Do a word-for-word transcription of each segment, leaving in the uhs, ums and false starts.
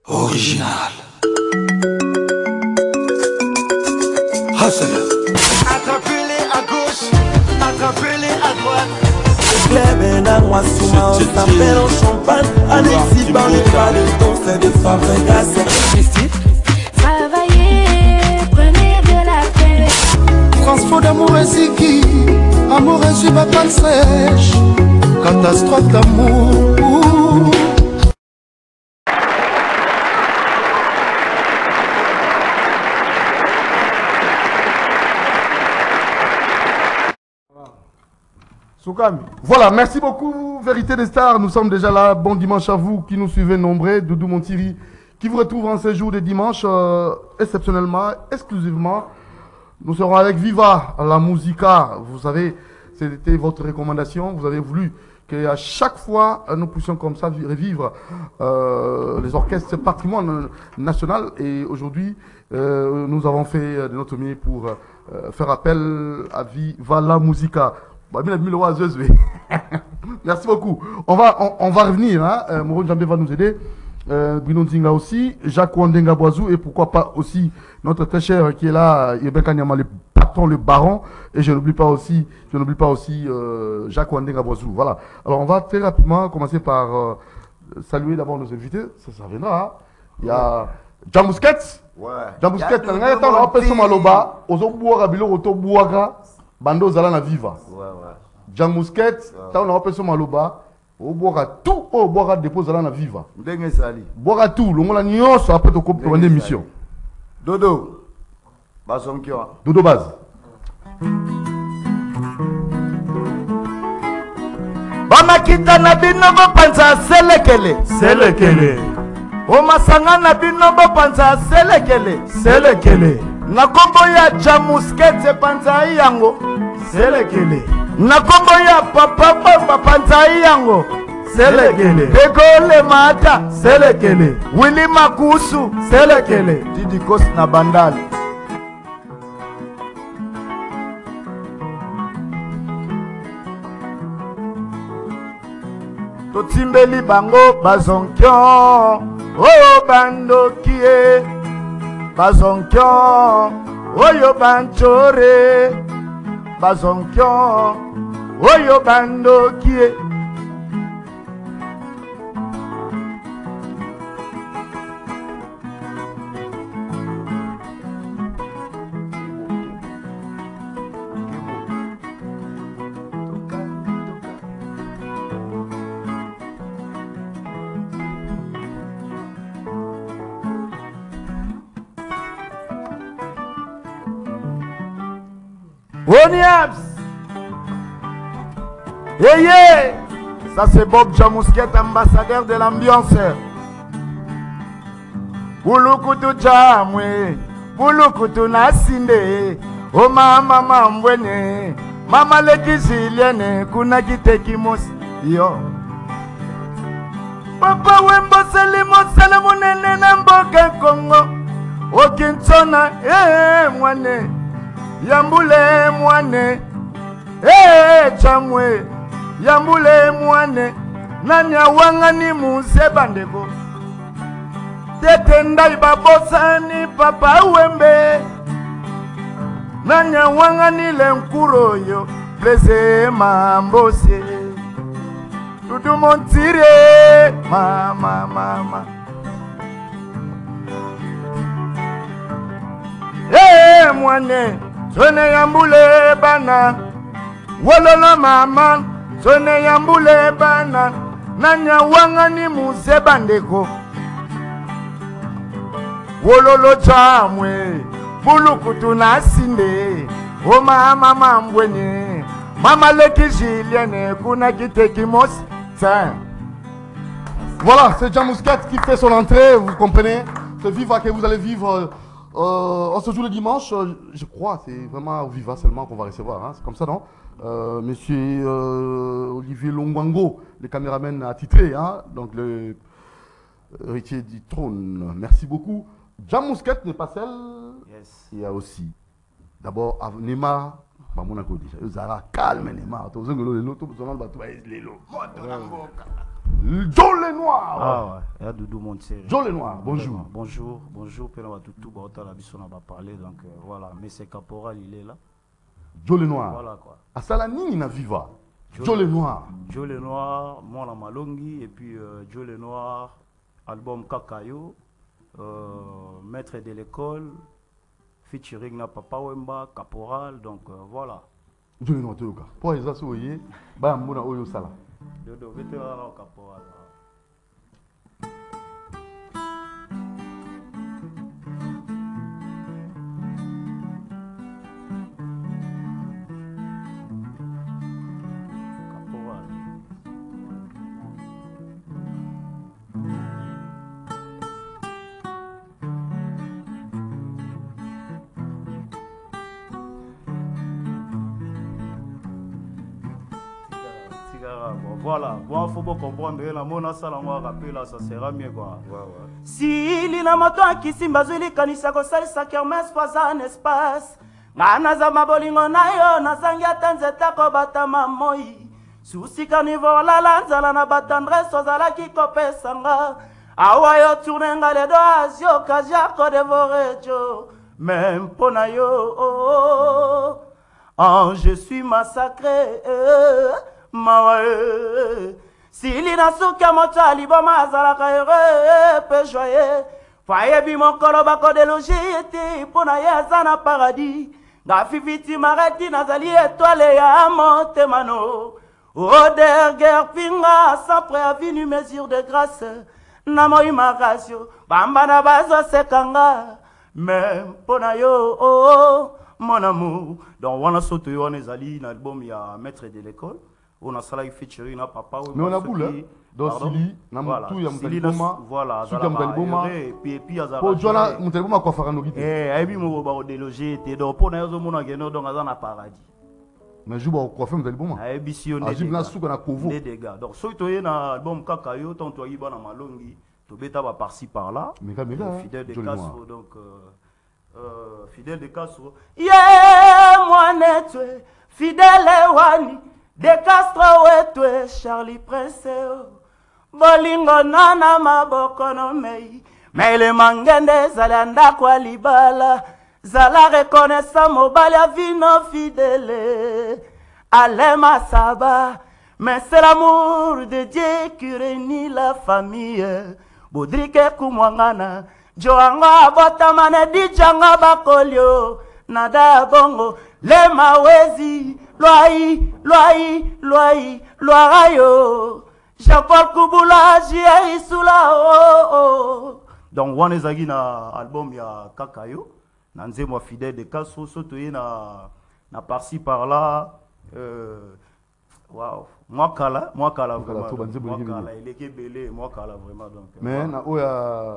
Original. Hustle. Attrapez-les à gauche, attrapez-les à droite. Clébé dans moi souvent on s'appelle en champagne. Alexis dans les pas de ton c'est de fabrication. Travaillez, prenez de la paix. Transport d'amour et ziki, amour et suba pas de sèche. Catastrophe d'amour. Soukami. Voilà, merci beaucoup, Vérité des Stars. Nous sommes déjà là. Bon dimanche à vous qui nous suivez nombreux. Doudou Montiri qui vous retrouve en ce jour de dimanche, euh, exceptionnellement, exclusivement. Nous serons avec Viva, la Musica. Vous savez, c'était votre recommandation. Vous avez voulu qu'à chaque fois, nous puissions comme ça revivre euh, les orchestres, ce patrimoine national. Et aujourd'hui, euh, nous avons fait de notre mieux pour euh, faire appel à Viva, la Musica. Merci beaucoup. On va, on, on va revenir. Hein. Euh, Moro Njambe va nous aider. Euh, Bruno Nzinga aussi. Jacques Wandenga Boazou. Et pourquoi pas aussi notre très cher qui est là, Yébeka Nyama, le patron, le baron. Et je n'oublie pas aussi, je n'oublie pas aussi euh, Jacques Wandenga Boazou. Voilà. Alors on va très rapidement commencer par euh, saluer d'abord nos invités. Ça, ça viendra. Hein. Il y a Jean Mousquet. Ouais. Jean Mousquet. On a été en personne maloba. Ozo Bouaga Bilo Oto Bouaga. Bando Zala na Viva. Ouais, ouais. Jean Mousquet, tu as un peu de maloba, au boira tout, au boira dépose Zala na Viva. Ndenge sali. Boira tout, le monde a nion sur après de coupe pour une émission. Dodo. Basomkio. Dodo base. Bamakita na bino bopanza selekele. Selekele. Omasanga na bino bopanza selekele. Selekele. Na kombo ya Jamusket panza yango. Selekele. Na kombo ya papa papa panza yango. Selekele. Egole mata. Selekele. Willy Makusu. Selekele. Didi Kos na bandali. Totimbeli bango bazonkyo. Oh bandokie. Bazonkyo. Oyo banchore. Bazonkyo. Oyo bandokie. Woniabs. Yeah, yeah. Ça c'est Bob Jamousquet, ambassadeur de l'ambiance. Bulukutu Jamwe, Bulukutu Nasinde, oh mama mambwene, mama leki ziliene, kuna kiteki mos, yo. Papa wembo selimo selimo nene na mboka Kongo, okintsona, eh mwane. Yambule mwane, eh chamwe, yambule mwane, nanya wangani muse bandeko. Tetenda ibabosani papa wembe, nanya wangani lenkuro yo, pleze mambose. Dudu Montiri, mama mama. Eh mwane. Sone yambule bana, wololo mama. Sone yambule bana, nanya wangani muse bandeko. Wololo chamwe, bulukutu nasinde. O mama mambwenye, mama leki jilienne, kuna kiteki mos. Tiens. Voilà, c'est Jean Mousquet qui fait son entrée, vous comprenez. Ce Viva que vous allez vivre. Euh, on se joue le dimanche, euh, je crois, c'est vraiment au Viva seulement qu'on va recevoir, hein, c'est comme ça, non? euh, Monsieur euh, Olivier Longwango, le caméraman attitré, hein, donc le héritier du trône. Merci beaucoup. Jean Mousquet n'est pas seul. Yes. Il y a aussi, d'abord, Neymar, bah mon déjà. Zara calme Neymar. Joe Lenoir. Ah ouais, il y a Doudou Montier. Joe Lenoir, bonjour. Bonjour, bonjour, Pena Toutou, Bauta la Bisson va parler, donc euh, voilà, mais c'est Caporal, il est là. Joe Lenoir. Voilà quoi. Asalani na viva. Joe Lenoir. Joe Lenoir, moi la Malongi, et puis euh, Joe Lenoir, album Kakayo, euh, maître de l'école, featuring na Papa Wemba, Caporal, donc euh, voilà. Joe Lenoir, tu vois. Pour les assoyer, bah, mona oyo sala. Dodo, vétéran Caporal. Voilà, bon, faut pas comprendre, la mona salangwa rappel là, ça sera mieux quoi. Ouais, ouais. Si lina moto akisimba zuli kanisa ko salisa kermes poza espace. Ngana za mabolingo na yo nazangi atanzeta ko batama moi. Susi carnivore la lanzala na batandre sozala ki kopesanga. Awa yo tourne ngale do azio kazia ko dévorer jo. Même pona yo oh, oh, je suis massacré. Euh, Mawe, si l'ina souka mota liboma azalaka heureux pe joyeux. Faye bi mon kolo bako de logiti pona ye azana paradis. Nga fifiti mareti nazali étoile ya monte mano. Oder guerre pinga sans préavis ni mesure de grâce. Namo imagasio bamba na bazo sekanga. Même pona yo oh, mon amour. Donc on a sauté on est allé dans l'album il y a maître de l'école. On a salé featuring na papa. Mais on a boule dans Sili, na mutu ya Mtaliboma. Voilà, suka Mtaliboma. Et puis et puis azala. Po jona Mtaliboma kwa farano gite. Eh, aibi mo ba déloger te donc pour na yo mona geno donc azana paradis. Mais je vais coiffer Mtaliboma. Aibi si on est. Azib na suka na kovo. Des dégâts. Donc so to na album Kakayo ton to yiba na malongi, to beta ba par-ci par-là. Mega mega. Fidèle de Castro donc euh fidèle de Castro. Yeah, moi netwe, fidèle wani. De Castro wetwe Charlie Prince bolingo nana maboko no mei mele mangende zalanda kwa libala zala reconnaissant mobile ya vino fidèle alema saba mais c'est l'amour de Dieu qui réunit la famille bodrike kumwangana joanga botamane dijanga bakolio nada bongo le mawezi Loaï, loaï, loaï, loaïo. Jean-Paul Kouboula, J.I. Soula, oh, oh. Donc, on est allé dans l'album, il y a Kakayo. Nanze, moi, fidèle de Castro, surtout, il y a par-ci, par-là. Waouh. Moi, Kala, moi, Kala, vraiment. Moi, Kala, il est kébélé, moi, Kala, vraiment. Mais, il y a.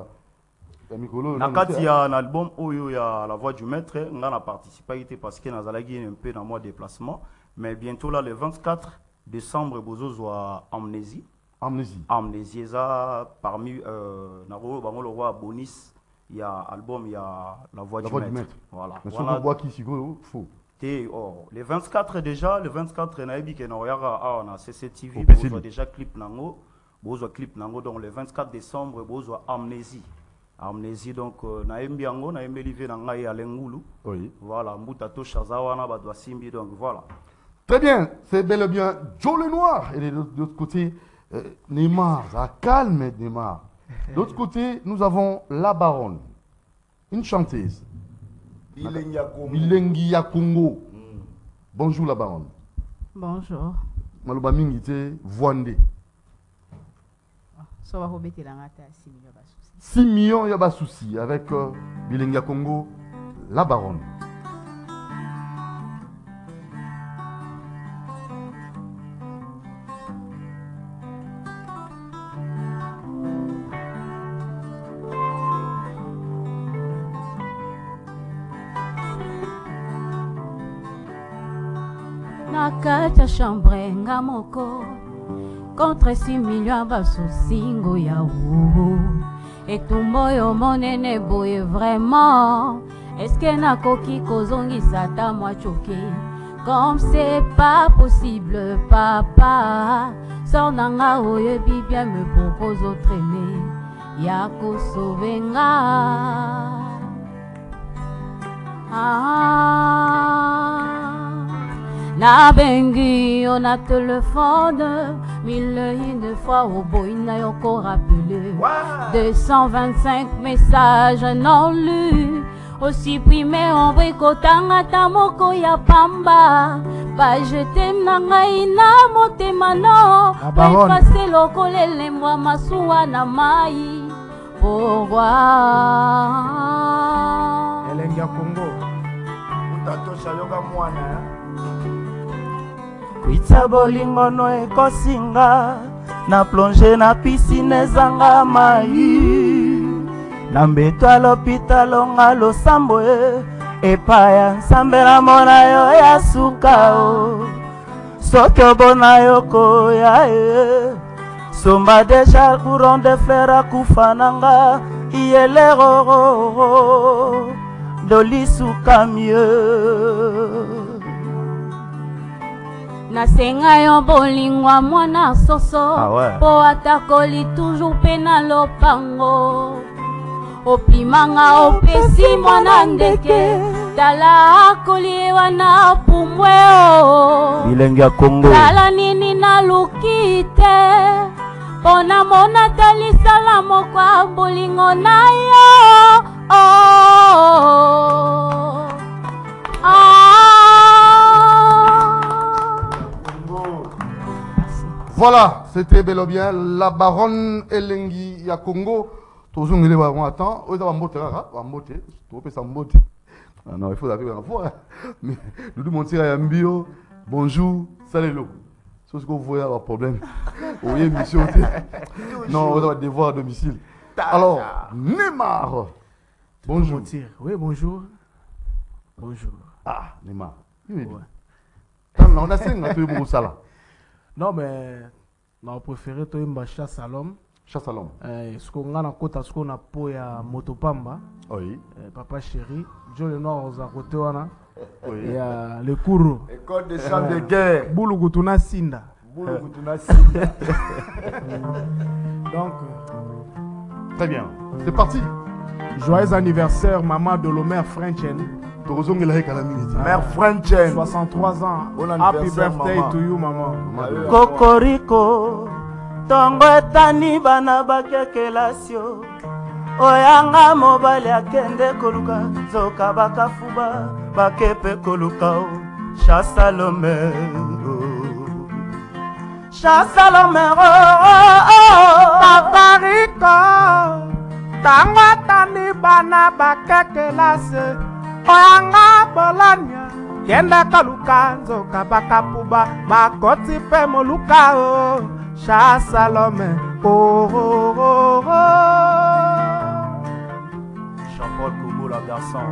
Nakati ya un album où il y a la voix du maître, on a participé parce que nous avons un peu dans mon déplacement. Mais bientôt là, le vingt-quatre décembre, Bozo soit Amnésie. Amnésie. Amnésie, ça parmi euh, Naro, Bango le roi Bonis, il y a album, il y a la voix, la du, voix maître. du maître. Voilà. Mais voilà. ce voix qui s'y faut. Oh, le vingt-quatre déjà, le vingt-quatre, on a dit qu'on a C C T V, on a déjà clip Nango, Bozo clip Nango, donc le vingt-quatre décembre, Bozo Amnésie. Amnésie donc naembi yango naembi livé na ngai alengulu. Oui. Voilà, mbutato chazawana ba doit simbi donc voilà. Très bien, c'est bel et bien Joe Lenoir et de l'autre côté euh, Neymar, ça calme Neymar. De l'autre côté, nous avons la baronne, une chanteuse. Milengi ya Congo. Mm. Bonjour la baronne. Bonjour. Maloba mingite Voande. So va robete la ngata six millions. six millions, il y a pas de souci avec euh, Bilenga Congo, la baronne. Nakata chambre ngamoko contre six millions basusingo ya wu. Et tout moyo monene boye vraiment. Est-ce que nakoki kozongi sata moi choqué? Comme c'est pas possible papa. trésor nanga oyebi bien me propose autre aimé ya kosovenga. Ah, na bengi on a téléphone mille et une fois au boy na yoko rappelé deux cent vingt-cinq messages non lus aussi primé on bricotanga ta moko ya pamba ba jeté na ngai na motema no ba effacer lokolele mwa masuwa na mai pourquoi Elengi ya Congo utatosha yoka mwana kwitsa bolingo no ekosinga na plonge na piscine ezanga mai na mbeto ya lopitalo nga losambo e epaya nsambe na mona yo ya suka o soki obona yo koya e somba deja courant de fleur akufa nanga iyeleroro dolisuka mieux nasenga yo bolingwa mwana soso ah ouais. Po atakoli toujours pe na lopango opimanga opesi mwana ndeke tala akoli wana pumwe o bilenge ya Congo tala nini naluki te pona mona talisala moko bolingo na yo oh, oh, oh. Voilà, c'était bel et bien la baronne Elengi ya Congo. Toujours il va attends, on va monter là, on va monter, on peut s'en monter. Non, il faut arriver à voir. Mais nous nous montrer à bio. Bonjour, salut l'eau. C'est ce que vous voyez avoir problème. Oui, mission. Non, on va devoir à domicile. Alors, Neymar. Bonjour. Oui, bonjour. Bonjour. Ah, Neymar. Oui. On a cinq minutes pour ça là. Non, mais on préféré toi une chasse à l'homme. Chasse à l'homme. Ce qu'on a côté, ce qu'on a pour ya motopamba. Oui. Papa chéri, Joe le Noir aux côté wana. Oui. Et euh, le Kourou. École de chant de guerre. Boulugutuna Sinda. Boulugutuna Sinda. Donc. Très bien. C'est parti. Joyeux anniversaire, maman de l'Omer Frenchen. Mère Frenchen. soixante-trois ans. Bon Happy birthday maman. to you, maman. Kokoriko. Tongo etani bana bakekelasio oyanga mobali akende koluka zoka bakafuba bakepe koluka o chasalome chasalome Kokoriko tango etani bana bakekelasio oyanga bolanya kende koluka zoka bakafuba bakoti pe moluka o Chassalome, oh, oh, oh, oh. Jean-Paul Kogo, la garçon.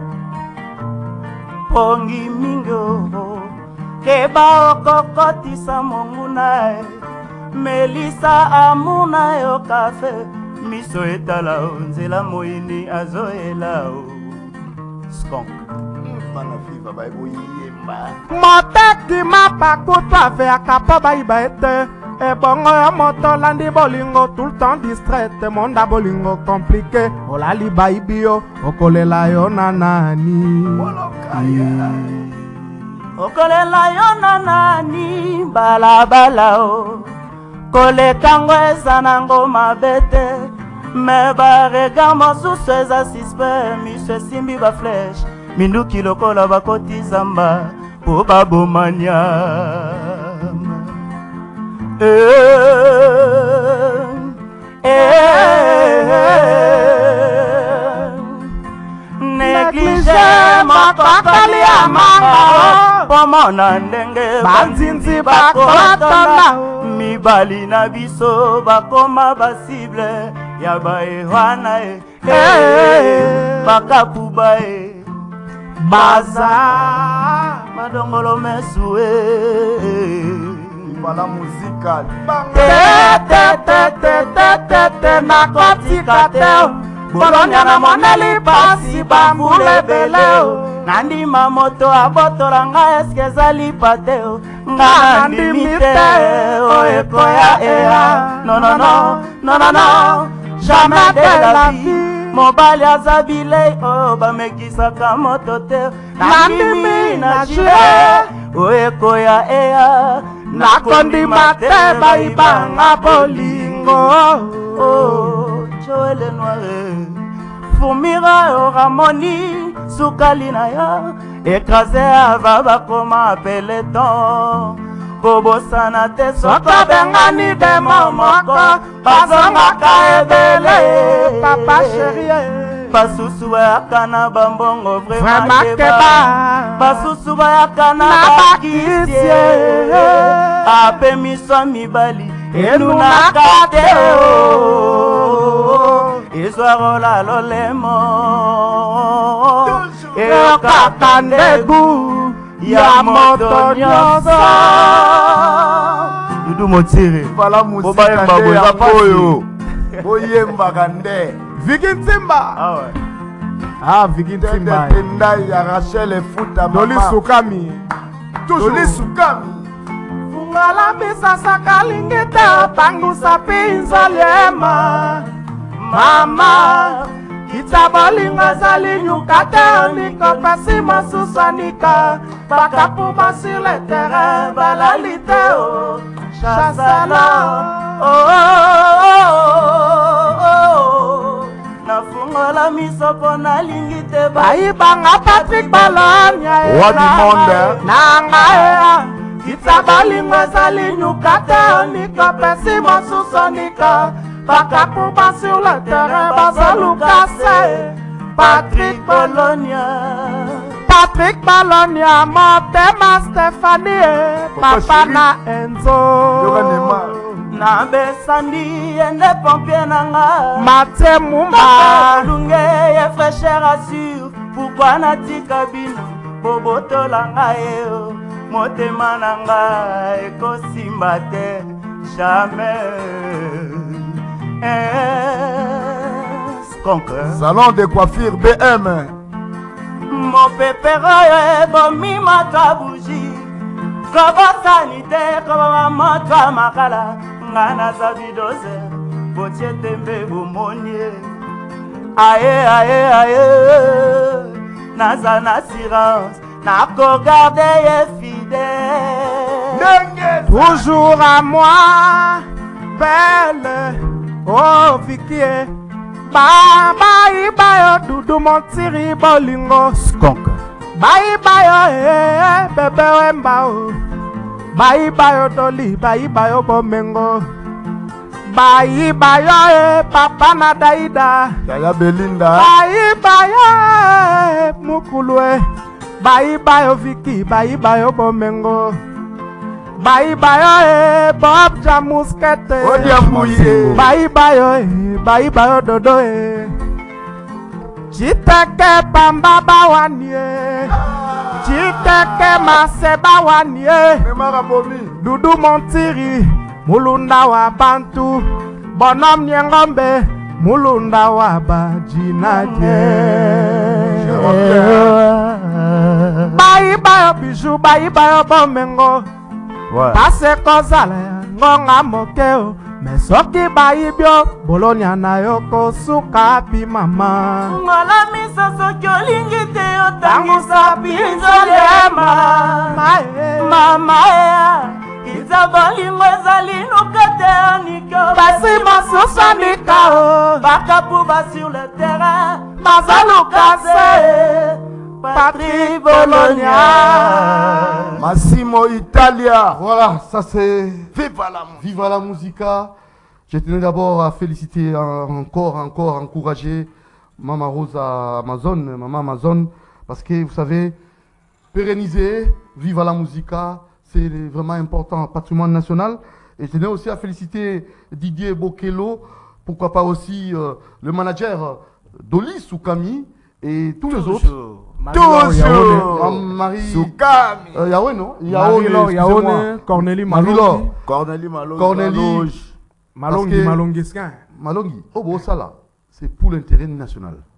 Pongi mingo, keba okokotisa monguna, Melissa amuna yo kafe, miso etala onzela moini azoela o. Skunk. Bana fiva ba boyemba. Moteki mapakuta fe akapa ba ibaete. Et bongo ya moto landi bolingo tout le temps distraite monda bolingo compliqué olali baibio okolela yo nanani okolela yo nanani balabala o kolekango eza nango mabete me barega mosusu eza suspe miso esimbi bafleche minduki lokola bakoti zamba po babomanya Eh, eh, négligé makakali ya manga pomona ndenge banzinzi bakolatana mibali na biso bakoma basible ya baehwana e eh, bakapuba e baza madongolo mesu e la musicale. Nakotika te Bolonya na moneli pasi bambule beleo nandima moto abotola nga eske ezali pate o nga nandimi te o ekoya eya non non non non non non jamais de la vie mobali aza bilei o bamekisaka moto te nandimi na jie o ekoya eya nakondima te bayibanga bolingo Joël Noire Fumira au Ramoni Soukali na ya écrasé ava bakoma peloton Bobo sana te soka bengani de momoko Bazongaka ebele Papa chérie Basusu akana bambongo vraiment keba Basusu akana bakisie Ape miswa mibali Enu nakate o Izwarola lolemo Eo kakandegu Ya moto nyosa Dudu motire Fala musika nde ya poyo Oyemba kande Viki Ntimba Ah ouais Ah Viki Ntimba Tenda ya Rachel Futa mama Doli Soukami Doli Soukami Fungala bisasa kalingita Pangusa pinza lema Mama Itabalinga zali nyukata Niko pasima susanika Bakapuma sur le terrain Balalite o Chasala Oh oh oh Nafungola misopo na lingite Baibanga Patrick Balonia Roi du monde Nanga ea Itabalinga zali nyukata Niko pasima susanika Bakapuba sur le terrain, Bazalukase, Patrick Balonia, Patrick Balonia, Motema Stéphanie, Papa na Enzo, na Besandi, ende pompier nanga, Mate Mumba, Lunge ye fraîcheur assure, pourquoi na tika bino, Boboto langa eo, Motema nanga, Eko simba te, jamais. Salon de coiffure B M Mon pépéro bomi mata bougie Kobo sanité kobo mata makala Ngana zabidoze Botie tembe bomonie Aye aye aye Naza n'assurance Nako garde ye fidèle Toujours à moi Belle Oh Vicky Baba ibayo dudu montiri bolingo Skunk Bye bayo eh bebe wemba o Bye bayo doli bye bayo bomengo Bye bayo eh papa na daida Yaya Belinda Bye bayo eh mukulwe Bye bayo Vicky bye bayo bomengo Bye bye Bob Jamuskete Bye bye Bye bye Dodo Chiteke Bamba Bawanye Chiteke Mase Bawanye Dudu Montiri Mulunda wa Bantu Bonhomme Nyengombe Mulunda wa Bajinadie Bye bye Bijou Bye bye Bomengo Pase kozala ngonga mokeo Mesoki baibyo Bolonia na yoko suka pi mama Ngola miso soki olingi te otangisa pinzolema Mama ea Iza bolingo ezali nukete anikyo Basi masusa nikao Bakapuba sur le terrain Bazalukase Patrick Bologna Massimo Italia. Voilà, ça c'est Viva la, Viva la Musica. Je tenais d'abord à féliciter encore, encore, encourager Maman Rosa Amazon, Maman Amazon, parce que vous savez, pérenniser Viva la Musica, c'est vraiment important, patrimoine national. Et je tenais aussi à féliciter Didier Bokelo, pourquoi pas aussi euh, le manager Doli Soukami et tous les autres. Toujours Marie Soukami euh, Yahweh non Yahweh Yahweh Cornélie Malongi Cornélie Malongi Cornélie Malongi Malongi Skin Malongi Oh bon ça là c'est pour l'intérêt national.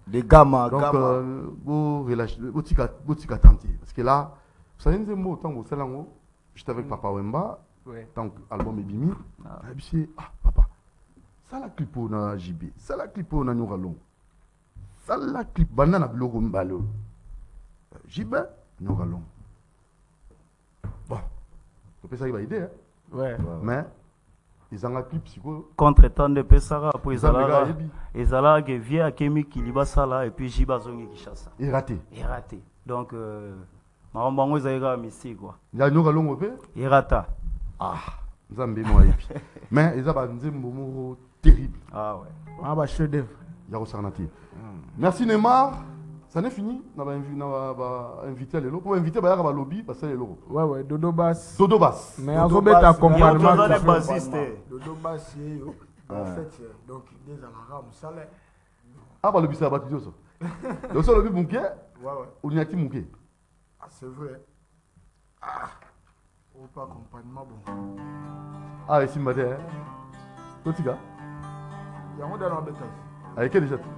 Les gamma, donc gamma. euh, vous relâchez, vous tika, vous tika tenter. Parce que là, vous savez, un mot, tant que vous savez, j'étais avec Papa Wemba, tant que l'album est bimi, je dis, ah, papa, ça la clip on a J B, ça la clip on a Nouralon, ça la clip, banana blogo mbalo, J B, Nouralon. Bon, on peut ça, il va aider, hein. Ouais. Mais, ils ont un clip psycho. Contre tant de Pessara, pour Ils ont le gars, les Zala, ils viennent à Kemi Kilibasala, et puis Jibazongi Kishasa. Il est raté. Il est raté. Donc, euh, Marambango Zaïra Missi, quoi. Il y a Nouralon au fait. Il est raté. Ah, Zambé moi et puis. Mais ils ont un moment terrible. Ah ouais. Ah bah chef d'œuvre. Yarosarnati. Merci Neymar. Ça n'est fini. On va inviter les lots. Pour inviter bah le lobby parce que les lots. Ouais ouais, Dodo Bass. Dodo Bass. Mais on va accompagnement. Dodo bassiste. Dodo Bass yo. En fait donc des alarmes ça là. Ah bah le bus à bâtiment ça. Le seul lobby Munké. Ouais ouais. Ou n'y a-t-il Munké? Ah c'est vrai. Ah. Ou pas accompagnement bon. Ah ici matin. Hein. Totika. Il y a un dans l'embêtance. Avec quel déjà?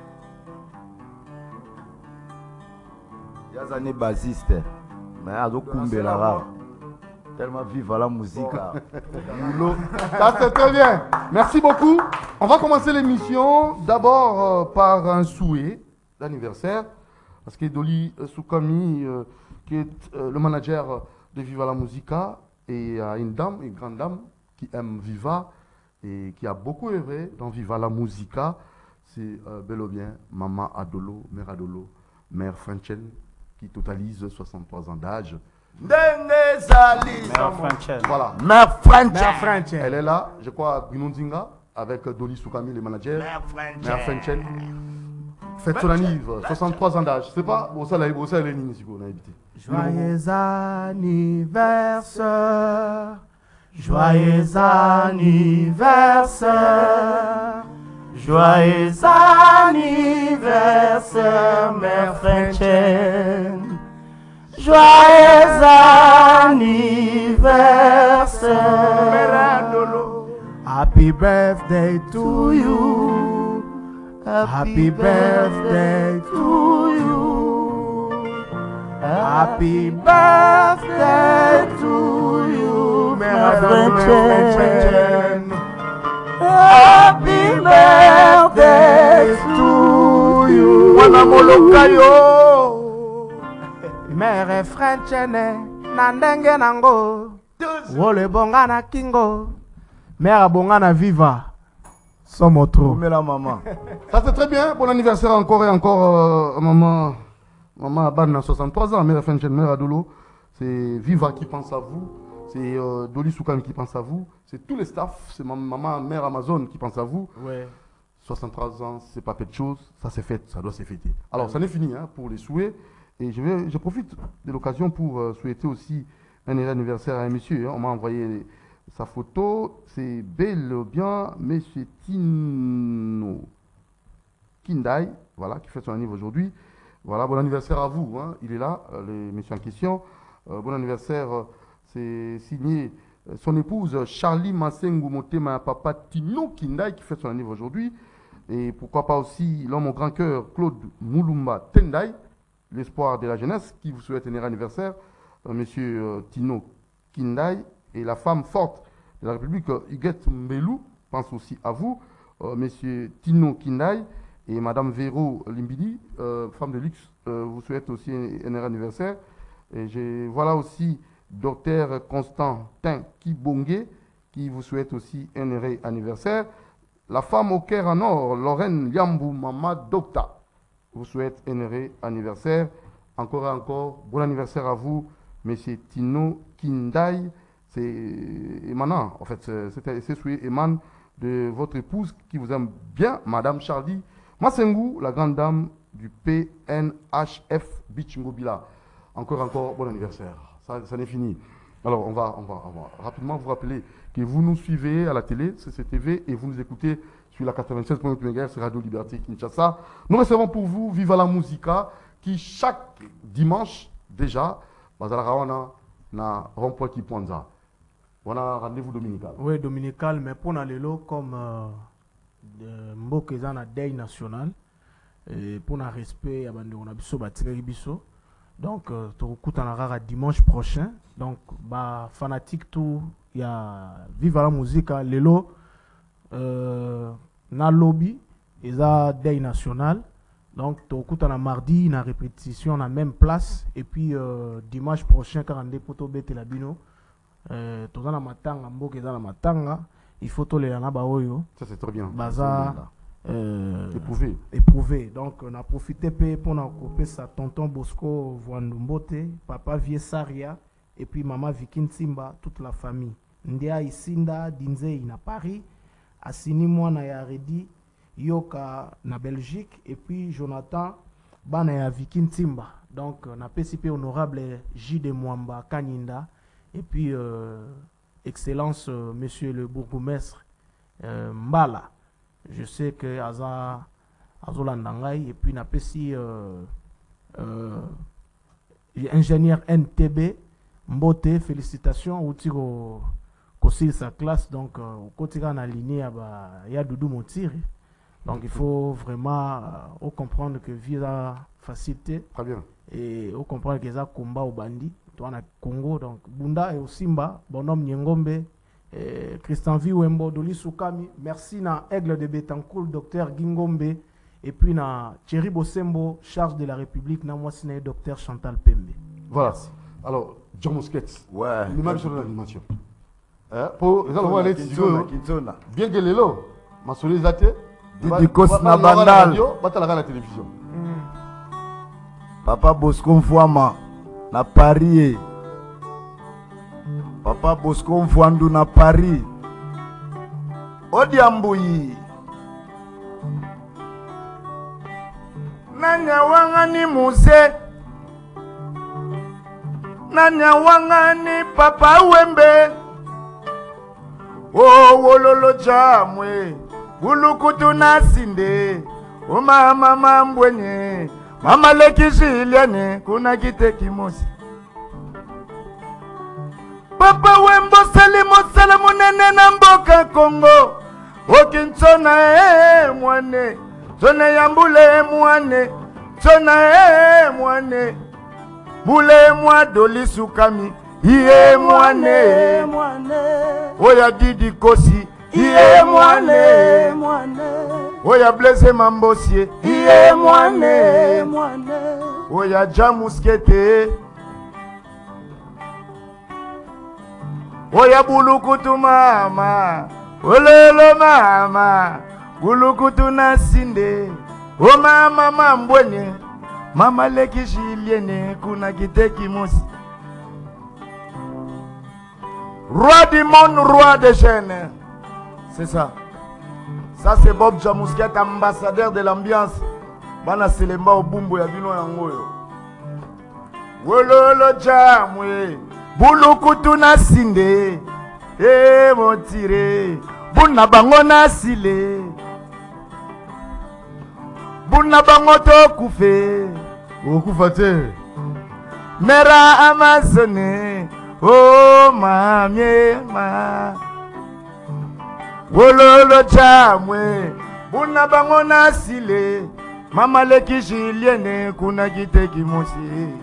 Il y a des années basistes. Mais à là. Tellement vive la musique. Ça c'est très bien. Merci beaucoup. On va commencer l'émission d'abord euh, par un souhait d'anniversaire. Parce que Doli Soukami, euh, qui est euh, le manager de Viva la Musica, et euh, une dame, une grande dame qui aime Viva et qui a beaucoup œuvré dans Viva la Musica. C'est euh, bel ou bien Maman Adolo, Mère Adolo, Mère Franchen, qui totalise soixante-trois ans d'âge. Mère Franchen. Voilà. Mère Franchen. Elle est là, je crois, à Binondinga, avec Doli Soukami, le manager. Mère Franchen. Fête son anniversaire, soixante-trois ans d'âge. C'est pas, bon, ça, bon, ça, elle est née ici, on a habité. Joyeux anniversaire. Joyeux anniversaire. Joyeux anniversaire, Mère Franchen. Joyeux anniversaire, Mère Adolo. Happy birthday to you. Happy birthday to you. Happy birthday to you, Mère Franchen. Happy birthday to you. Mère Franchene nandenge nango. Wole bonga na kingo. Mère bonga na viva. Somo trop. Mais la maman. Ça c'est très bien. Bon anniversaire encore et encore, euh, maman. Maman Abane, soixante-trois ans. Mère Franchene, Mère Adolo. C'est Viva qui pense à vous. C'est euh, Doli Soukam qui pense à vous. C'est tous les staffs. C'est ma maman, Mère Amazon qui pense à vous. Ouais. soixante-trois ans, c'est pas peu de choses. Ça c'est fait, ça doit se fêter. Alors, ça n'est fini hein, pour les souhaits. Et je, vais, je profite de l'occasion pour euh, souhaiter aussi un heureux anniversaire à un monsieur. Hein. On m'a envoyé sa photo. C'est bel ou bien monsieur Tino Kindai, voilà, qui fait son anniversaire aujourd'hui. Voilà, bon anniversaire à vous. Hein. Il est là, euh, le monsieur en question. Euh, bon anniversaire, euh, c'est signé euh, son épouse Charlie Masengu Motema, papa Tino Kindai, qui fait son anniversaire aujourd'hui. Et pourquoi pas aussi l'homme au grand cœur, Claude Moulumba Tendai, l'espoir de la jeunesse, qui vous souhaite un heureux anniversaire, euh, monsieur euh, Tino Kindai, et la femme forte de la République, euh, Huguette Mbelou, pense aussi à vous, euh, monsieur Tino Kindai, et madame Véro Limbidi, euh, femme de luxe, euh, vous souhaite aussi un, un heureux anniversaire. Et je, voilà aussi docteur Constantin Kibongue, qui vous souhaite aussi un heureux anniversaire. La femme au cœur en or, Lorraine Liambou Mama Docta, vous souhaite un heureux anniversaire. Encore et encore, bon anniversaire à vous, monsieur Tino Kindai. C'est émanant, en fait, c'est souhait émanent de votre épouse qui vous aime bien, madame Charlie Masengu, la grande dame du P N H F Beach Mobila. Encore, encore, bon anniversaire. Ça, ça n'est fini. Alors, on va, on, va, on va rapidement vous rappeler que vous nous suivez à la télé, C C T V, et vous nous écoutez sur la quatre-vingt-seize point huit mégahertz sur Radio Liberté Kinshasa. Nous recevons pour vous Viva la Musica, qui chaque dimanche, déjà, Bazala na rond-point qui pointe. On a rendez-vous dominical. Oui, dominical, mais pour nous, comme euh, Mbokezana Day National, et pour un respect à bande on a biso batiraki biso. Donc euh, tokutana dimanche prochain. Donc ba fanatique tout il y a Viva la musique lelo euh, na lobby eza day national. Donc tokutana mardi na répétition na même place et puis euh, dimanche prochain quarante poto bete la bino euh tozana matanga mboka eza na matanga il faut to les na ba oyo ça c'est très bien baza euh, éprouvé éprouvé. Donc on a profité pour na couper sa tonton Bosco Voandumbote, papa Vie Saria et puis maman Vikin Simba, toute la famille Ndia Isinda Dinze na Paris, Asini Mwana ya Redi Yoka na Belgique et puis Jonathan Bana ya Vikin Simba. Donc on a P C P honorable J de Mwamba Kanyinda et puis euh, excellence euh, monsieur le bourgmestre euh, Mbala. Je sais que Aza Azolandangai et puis n'a pas si euh, euh, ingénieur N T B Mbote, félicitations ou tiro aussi sa classe. Donc au côté on a aligné il y a Doudou Montiri. Donc il faut vraiment euh, comprendre que via facilité très bien et au comprendre que ça combat au bandit toi na Congo. Donc Bunda et Osimba bonhomme Nyengombe Eh, Christian Viwembo, Doli Soukami, merci na Aigle de Betancourt, docteur Gingombe, et puis na Thierry Bosembo, charge de la République, na moi c'est docteur Chantal Pembe. Voilà. Merci. Alors, John Mosquette, ouais. l'image sur l'animation. Hein? Pour les aller bien que les lots, ma solisate, Didikos na bandal, batala la télévision. Papa Bosco Mfwama na Paris. Papa Bosco Mfwandu na Paris. Odiambuyi. Nanya wangani muze. Nanya wangani papa wembe. Oh wololo jamwe. Bulukutu nasinde. O mama mambwenye. Mama leki jiliane. Kuna kite kimosi. Papa wembo salimo salamu nene na mboka Kongo. Okinchona e mwane. Chona yambule mwane. Chona e mwane. Bule mwa Doli Soukami. Iye mwane. Oya Didi Kosi. Iye mwane. Oya Blaise Mambosie. Iye mwane. Oya Jamuskete. Oya bulukutu mama, ololo mama, bulukutu nasinde. O mama mambwenye, mama leki jiliene kuna kiteki mosi. Roi du monde, roi des jeunes. C'est ça. Ça c'est Bob Jamousket, ambassadeur de l'ambiance. Bana selemba obumbo ya bino yangoyo. Ololo jamwe. Bulukutu nasinde, eh motire, buna bango nasile, buna bango to kufe, okufate, mera amazone, oh mamie ma, wololo jamwe, buna bango nasile, mama leki jiliene kuna kite kimosi.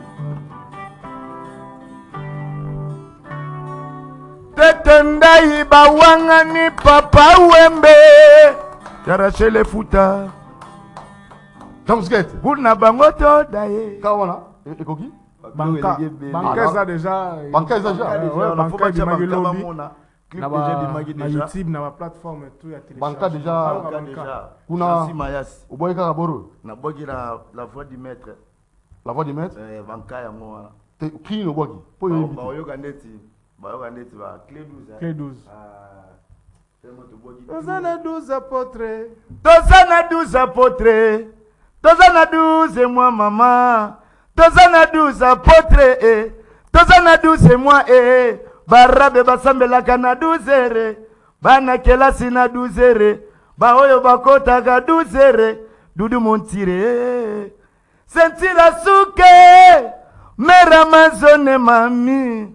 Tetendai bawangani papa wembe Yarachele futa Jamsket Buna bangoto daye Kawana Ekoki Banka Banka ça déjà Banka ça déjà Ouais Banka di Magilobi Na YouTube na plateforme tout ya télécharge Banka déjà Kuna Oboye Karaboro Na bogi la la voix du maître La voix du maître Eh Banka ya moi Qui no bogi Po yo ba yo ganeti Clé douze. Tozana douze apôtres. Tozana douze apôtres. Tozana douze moi maman. Tozana douze apôtres. Tozana douze moi eh. Barabe basambela kana douze. Bana kelasi na douze. Ba oyo bakota ga douze. Dudu montire. Sentira suke. Mera mazone mami.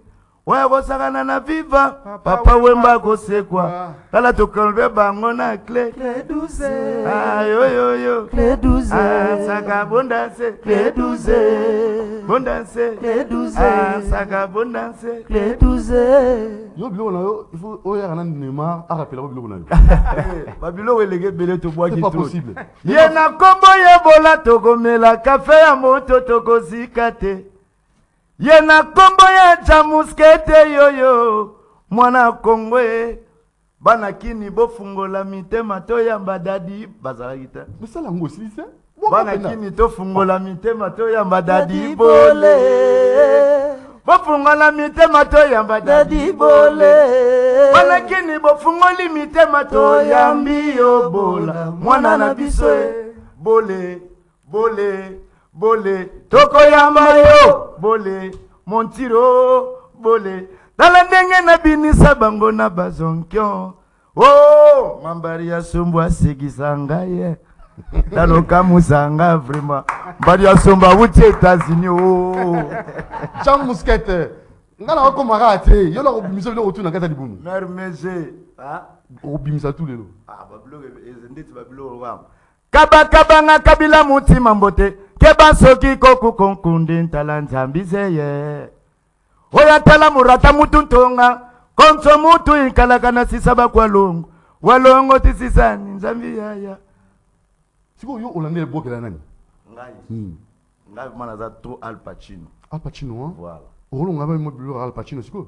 Ouais, Rosagana na viva, Papa Wemba kosekwa. Tala tokolbe bango na clé. Clé douze. Ah yo yo yo. Clé douze. Ah saka bondanse. Clé douze. Bondanse. Clé douze. Ah saka bondanse. Clé douze. Yo bilo na yo, il faut oya na Neymar a rappeler bilo na yo. Babilo welege bele to bois qui c'est pas possible. Yena kombo yebola togomela café ya moto tokozikate. Yena kombo ya jamuskete yoyo mwana kongwe bana kini bofungola mitema to ya badadi bazalita. Mais ça la ngosi c'est. Bana kini to fungola mitema to ya badadi bole. Bofungola mitema to ya badadi bole. Bana kini bofungoli mitema to ya mbio bola. Mwana na biso bole bole bole toko yamba yo bole montiro bole dala ndenge na binisa bango na bazonkyo oh mambari ya sombo asigisa ngaye taloka musanga vraiment mbari ya sombo wuti États-Unis oh Jean Mousquet ngala ko marate yo la obimisa le retour na kata libumu mermeze ah obimisa tout lelo ah bablo ezendeti bablo wa kaba kaba nga kabila mutima mbote keba soki koku konkunde ntala nzambize ye oya tala murata mutu ntonga konso mutu inkalaka na sisaba kwa longo walongo tisisani nzambi yaya siko yo olande boke la nani ngai hmm ngai mana za to Al Pacino Al Pacino hein voilà olonga ba mo bilo Al Pacino siko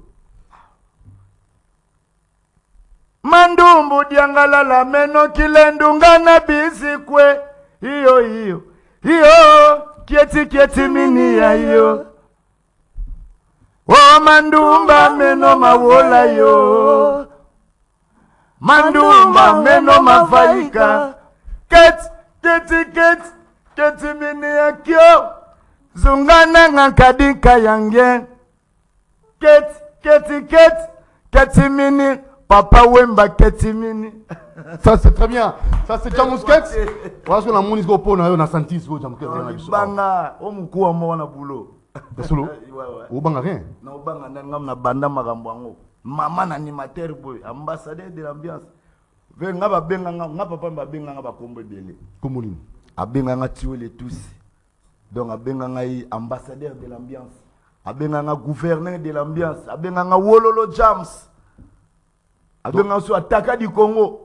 mandumbu diangala la meno kilendunga na bisikwe iyo iyo iyo kieti kieti mini ya iyo oh mandumba meno mawola yo mandumba meno mafaika ket keti ket keti mini ya kyo zungana ngakadinka yange ket keti ket keti mini Papa Wemba ketimini. Ça c'est très bien. Ça c'est Jean Mousquet. Voilà ce qu'on a moni ko pona yo na santis ko Jean Mousquet na biso. Banga o mukuwa mo na bulo. Solo. O banga rien. Na o banga ngam na banda makambo ngo. Mama na animateur boy, ambassadeur de l'ambiance. Ve ngaba benga nga papa mba benga nga ba kombo bele. Komolini. Abenga nga tiwele tous. Donc abenga nga ambassadeur de l'ambiance. Abenga nga gouverneur de l'ambiance. Abenga nga Wololo James. Abenga so ataka du Congo.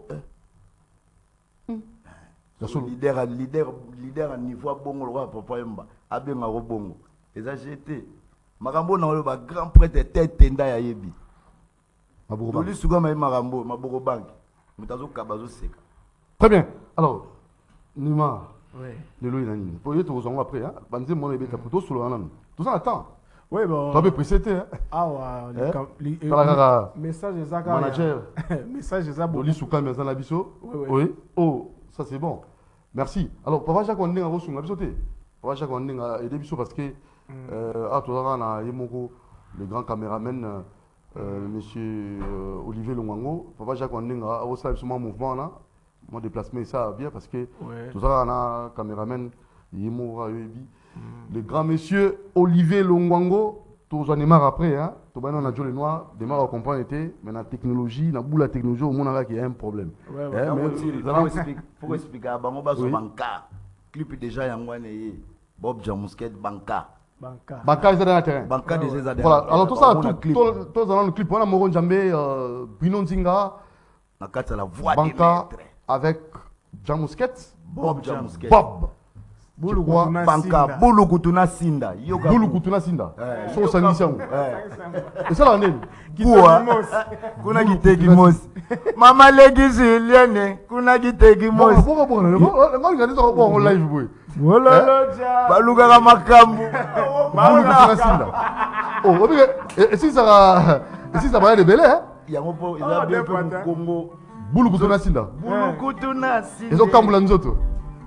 So leader leader leader à niveau bongo roi papa yemba. Abenga ro bongo. Eza jeté. Makambo na ba grand prêtre tête tenda ya yebi. Maboko bank. Toli suga ma makambo maboko bank. Mutazo kabazo seka. Très bien. Alors Nima. Oui. Le lo inani. Pour y être aux après hein. Banze mon ebe ta photo solo nan. Tout ça attend. Oui, bon. Tu as précédé, hein? Ah, ouais. Le eh? Message de Zaka. Manager. Message de Zaka. Oli Souka, mais dans biso. Oui, oui. Oui. Oh, ça c'est bon. Merci. Alors, Papa Jacques, on est en Rossou, Papa Jacques, on est à aider biso parce que, à tout à l'heure, le grand caméraman, euh, monsieur euh, Olivier Longango, Papa Jacques, on est à Rossou, mon mouvement là. Mon déplacement, ça bien parce que tout à l'heure, on a un caméraman, Yemo Rayebi. Le grand monsieur Olivier Longwango, tous en démarre après, hein. Tout le monde a joué le noir, démarre à comprendre était, mais la technologie, la boule la technologie, au monde il y a un problème. Ouais, ouais. Pour expliquer, on va sur Banca, clip déjà Yangwane, Bob Jamusket Banca. Banca. Banca est dans le terrain. Banca déjà dans le terrain. Voilà, alors tout ça, tous dans le clip, on a Moron Djambé, Binon Zinga, la voix Banca avec Jamusket, Bob Jamusket. Bob. Bulu Banka, Bulu Kutuna Sinda. Bulu Kutuna Sinda. So sangisang. Et ça la nene. Quoi? Kuna kitegi mos. Mama legi Julienne, kuna kitegi mos. Bon bon bon. Moi regarder ça bon live boy. Voilà ja. Baluga ga makambu. Bulu Kutuna Sinda. Oh, obi et si ça va et si ça va aller belé hein? Yango po eza bien peu Congo. Bulu Kutuna Sinda. Bulu Kutuna Sinda. Ezo kambula nzoto.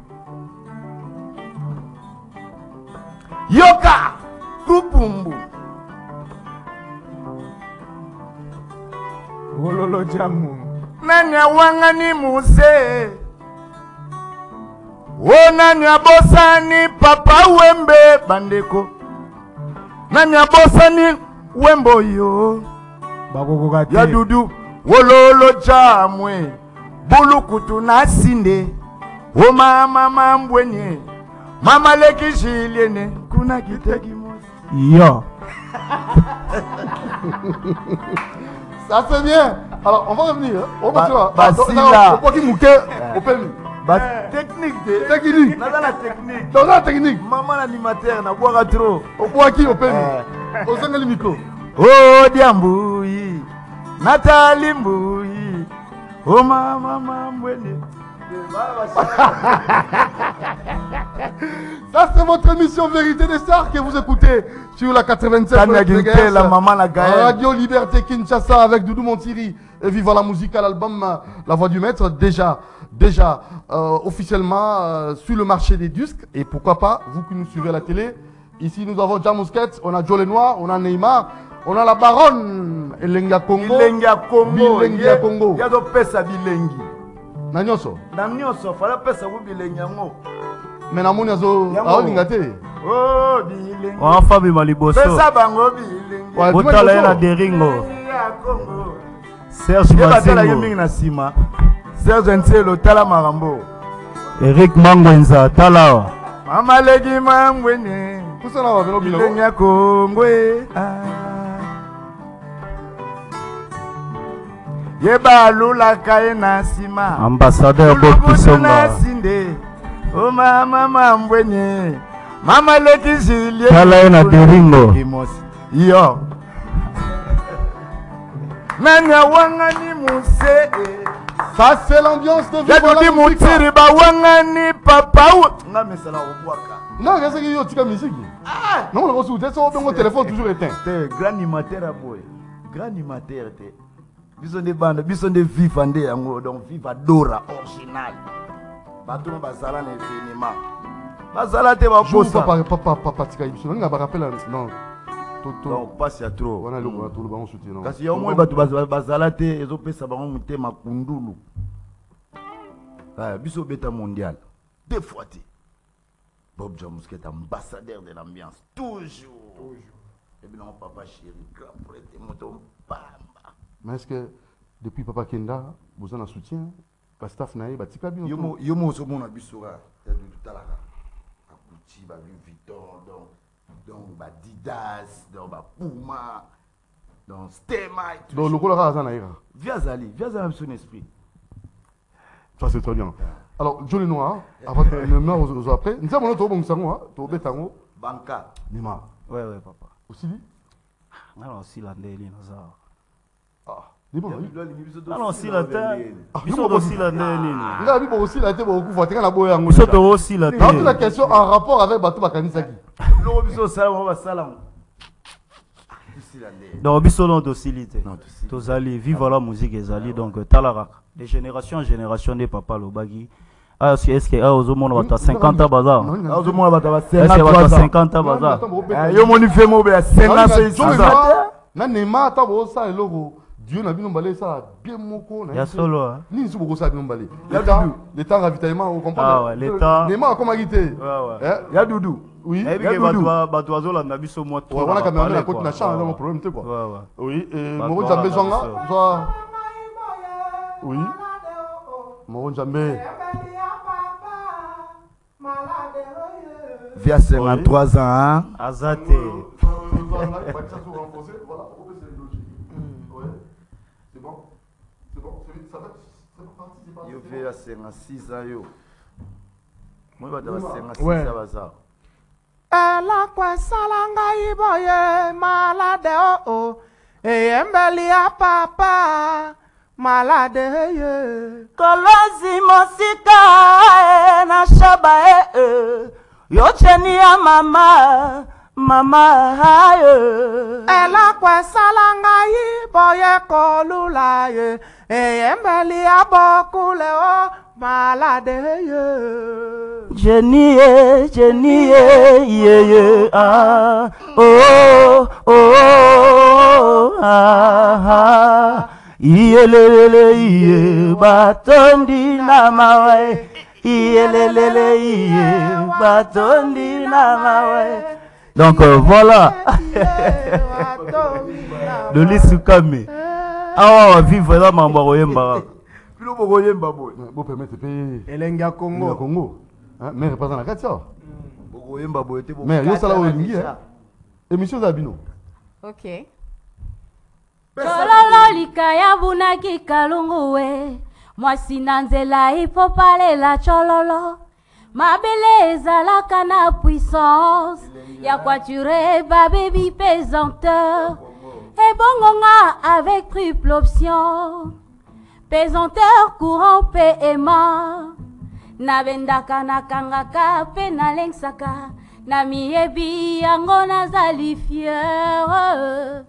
Yoka Kupumbu Wololo Jamu Nanya wangani muse O nanya bosani Papa Wembe Bandeko Nanya bosani wembo yo ya dudu wololo jamwe bulukutu nasinde o mama mambwenye mama leki jiliene kuna kiteki mosi yo. Ça c'est bien. Alors on va revenir. On va ba, ba, Basila. on va qui mouke au permis. Ba technique de technique. Nada la technique. Dans la technique. Maman l'animateur na boire trop. Au bois qui au permis. Au sangle micro. Oh diambouyi. Nathalie Mbouyi. Oh mama mambwene. Ça c'est votre émission Vérité des Stars que vous écoutez sur la quatre-vingt-sept mégahertz, la maman la Gaëlle. Radio Liberté Kinshasa avec Doudou Montiri et Viva la musique à l'album La Voix du Maître déjà déjà euh, officiellement euh, sur le marché des disques et pourquoi pas vous qui nous suivez à la télé. Ici nous avons Jean Mousquet, on a Joe Lenoir, on a Neymar, on a la Baronne Elenga Congo. Elenga Congo. Elenga Congo. Ya do pesa bilengi. Na nyonso. Na nyonso fala pesa ku bilengi yango. Mais na moni azo aolinga te. Oh bilengi. Wa fabi maliboso. Pesa bango bilengi. Botala yana deringo. Serge Masengo. Yemi na sima. Serge Ntelo tala marambo. Eric Mangwenza tala. Mama legi mangwene. Kusana wa bino bilo. Bilengi Kongwe. Yeba lula kaena sima. Ambassadeur Bob Kisonga. Oh mama mambwenye. Mama leki zilie. Tala na deringo. Yo. Nanya wangani muse. Ça c'est l'ambiance de Viva la musique. Mutiri ba wangani papa. Nga mesala obwaka. Non, qu'est-ce qu'il y a tika musique? Ah, non, on a ça au téléphone toujours éteint. Grand animateur boy. Grand animateur te. Bison de bande, bison de viva nde yango donc viva dora original. Bato no bazala na événement. Bazala te ba posa. Papa papa papa tika bison nga ba rappel non. Toto. Donc passe ya trop. On a le on tout le bon soutien non. Kasi ya mo bato bazala te ezo pesa bango mutema kundulu. Ah biso beta mondial. Deux fois te. Bob John Mousquet ambassadeur de l'ambiance toujours. Toujours. Et bien mon papa chéri grand prêtre moto bamba. Mais est-ce que depuis Papa Kenda, vous avez un soutien? Le staff n'a pas de bien. Yomo yomo so mon abisora, c'est du tout à la Gucci, ba Louis Vuitton, donc donc ba Adidas, donc ba Puma, donc Stema. Donc le colora ça n'a ira. Via Zali, via Zali son esprit. Ça c'est très bien. Alors Joe Lenoir, avant de me aux après, nous avons notre bon sango, to betango. Banca. Nima. Ouais ouais papa. Aussi dit? Non aussi la ndeli naza. Ah, dis bon. Ah non, si la tête. Ils sont aussi la tête. Il a dit bon aussi la tête beaucoup faut la boya yango. Ils sont aussi la tête. Donc la question en rapport avec Batou Bakanisaki. Le biso sala on va salam. Donc biso non docilité. Tozali vive la musique ezali donc talaraka. De génération en génération des papa lobagi. Ah est-ce que ah aux monde va cinquante ans bazar. Ah aux monde va cinquante ans bazar. Yo moni fait mo be cinquante ans. Na Neymar ta bo sa eloko. Dieu n'a bino balé ça bien moko na. Ya solo. Ni su boko sa bino balé. Le temps, le temps ravitaillement au comprendre. Ah ouais, le temps. Neymar comment quitté? Ouais ouais. Ya Doudou. Oui. Et puis ba ba oiseau la na biso mo. Ouais, voilà quand même la côte na champ dans problème tu quoi. Ouais ouais. Oui, et Moro Djambé Zonga, soit oui. Moro Djambé. Via cinquante-trois ans hein. Azate. Yo fait à cinquante-six ans yo. Moi va dans cinquante-six ans bazar. Ela kwa salanga iboye malade o o. Eyembeli a papa malade ye. Kolozi mosika na shaba e. Yo cheni ya mama mama haye. Ela kwa salanga iboye kolula ye. Eyembeli a bokule o malade ye. Jenny ye, Jenny ye, ye ye ah oh oh ah ah. Iyelelele iye batondi na mawe. Iyelelele iye batondi na mawe. Donc euh, voilà. Doli Soukami. Ah, vivre là, Mamba Royemba. Pilo Bogoyemba boy. Vous permettez de payer. Elenga Congo. Congo. Mais représente la carte ça. Bogoyemba boy était mais yo sala olingi hein. Émission d'Abino. OK. Tololo likaya bunaki kalungu we. Mwasi na nzela ipopalela chololo. Mabele ezalaka na puissance. Ya quaturer ba baby pesanteur. Et bongonga avec triple option. Pesanteur courant P M A. Nabendaka nakangaka pe nalengsaka. Namiebi yango nazali fier.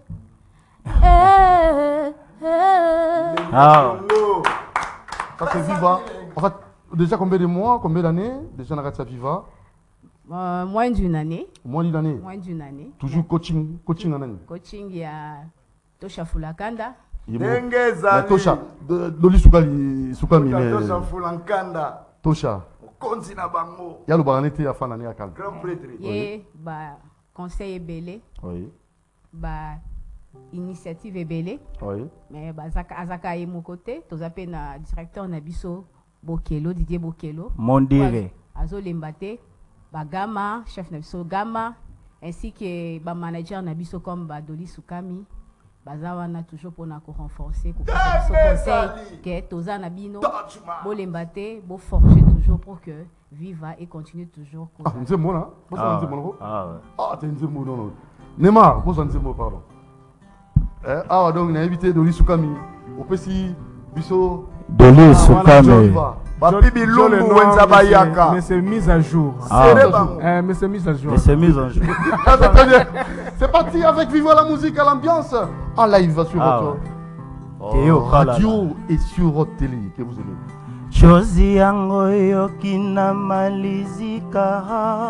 Eh, eh. Ah. Ça c'est Viva. En fait, déjà combien de mois, combien d'années déjà dans Ratia Viva? Euh, moins d'une année. Moins d'une année. Moins d'une année. Toujours coaching, coaching en année. Coaching il y a Tosha Fulakanda. Dengeza. Tosha, Doli Soukali, Soukami. Tosha Fulakanda. Tosha. Konzi na bango. Il y a le baranete à fin d'année à Cannes. Grand prêtre. Et bah conseil belé. Oui. Bah initiative ebele. Oui. Mais bah azaka azaka et mon côté, tous appels na directeur Nabiso Bokelo, Didier Bokelo. Mondire. Azo Lembate, bah Gama, chef Nabiso Gama, ainsi que bah manager Nabiso comme bah Doli Soukami. Bazawana toujours pour nous renforcer, pour conseil que Toza Nabino, bo Lembate, bo forger toujours pour que Viva et continue toujours. Ah, c'est moi là. Ah, ah, ah, t'es un mot non non. Neymar, pose un mot pardon. Eh, ah donc on a invité Doli Soukami. Au Pessi, Bisso. Doli Soukami. Babibi Lungu Wenzabayaka. Mais c'est mise à jour. Ah. Euh, mais c'est mise à jour. Mais c'est mise à jour. C'est parti avec Viva la musique à l'ambiance. En live sur ah, votre ouais. oh, radio et sur votre télé que vous aimez. Chozi yango yokina malizika.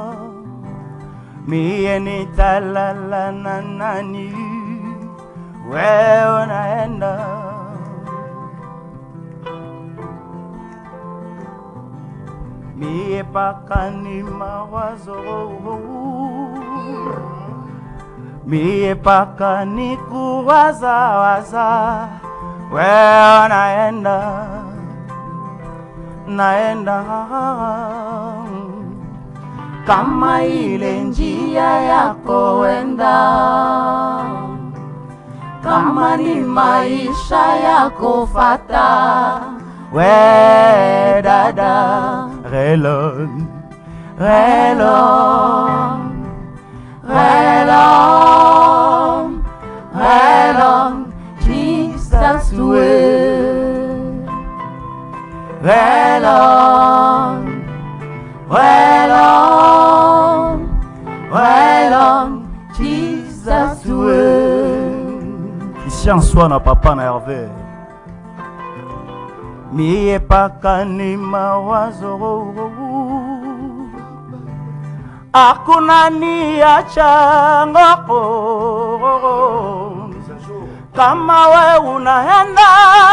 Mieni talala na nani. Wewe unaenda. Mie pakani mawazo. Mie pakani kuwaza waza. Wewe naenda. Naenda. Kama ile njia yako wenda. Kama ni maisha yako fata. We dada, relon, relon, relon, relon, Jesus way. Relon, relon, relon, Jesus way. Christian Swana papa na Hervé. Mie pakani mawazo. Hakuna niacha ngoko. Kama we unaenda,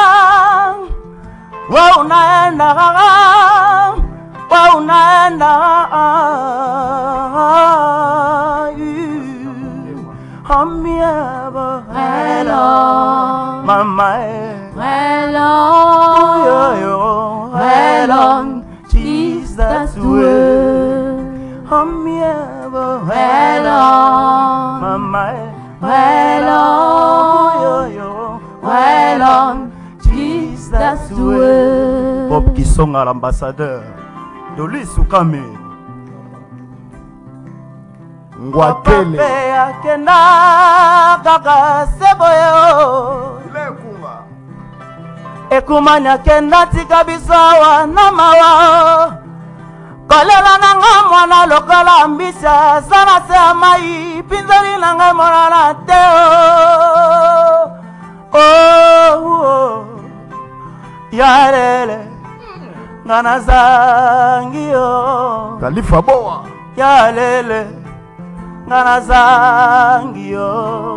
we unaenda, we unaenda. Amiaba, hello, mama, hello, yo yo, hello, Jesus way. Amiaba, hello, mama, hello, yo yo, hello, Jesus way. Bob Kisonga l'ambassadeur. Doli Soukami. Ngwatele akenda kaka seboyo Lekuma ekumanya kenda tika bisawa na mawa kolela nanga mwana lokola mbisa sana se amai pinzari nanga mwana na teo oh oh yarele ngana zangio Khalifa Boa yarele ngana zangio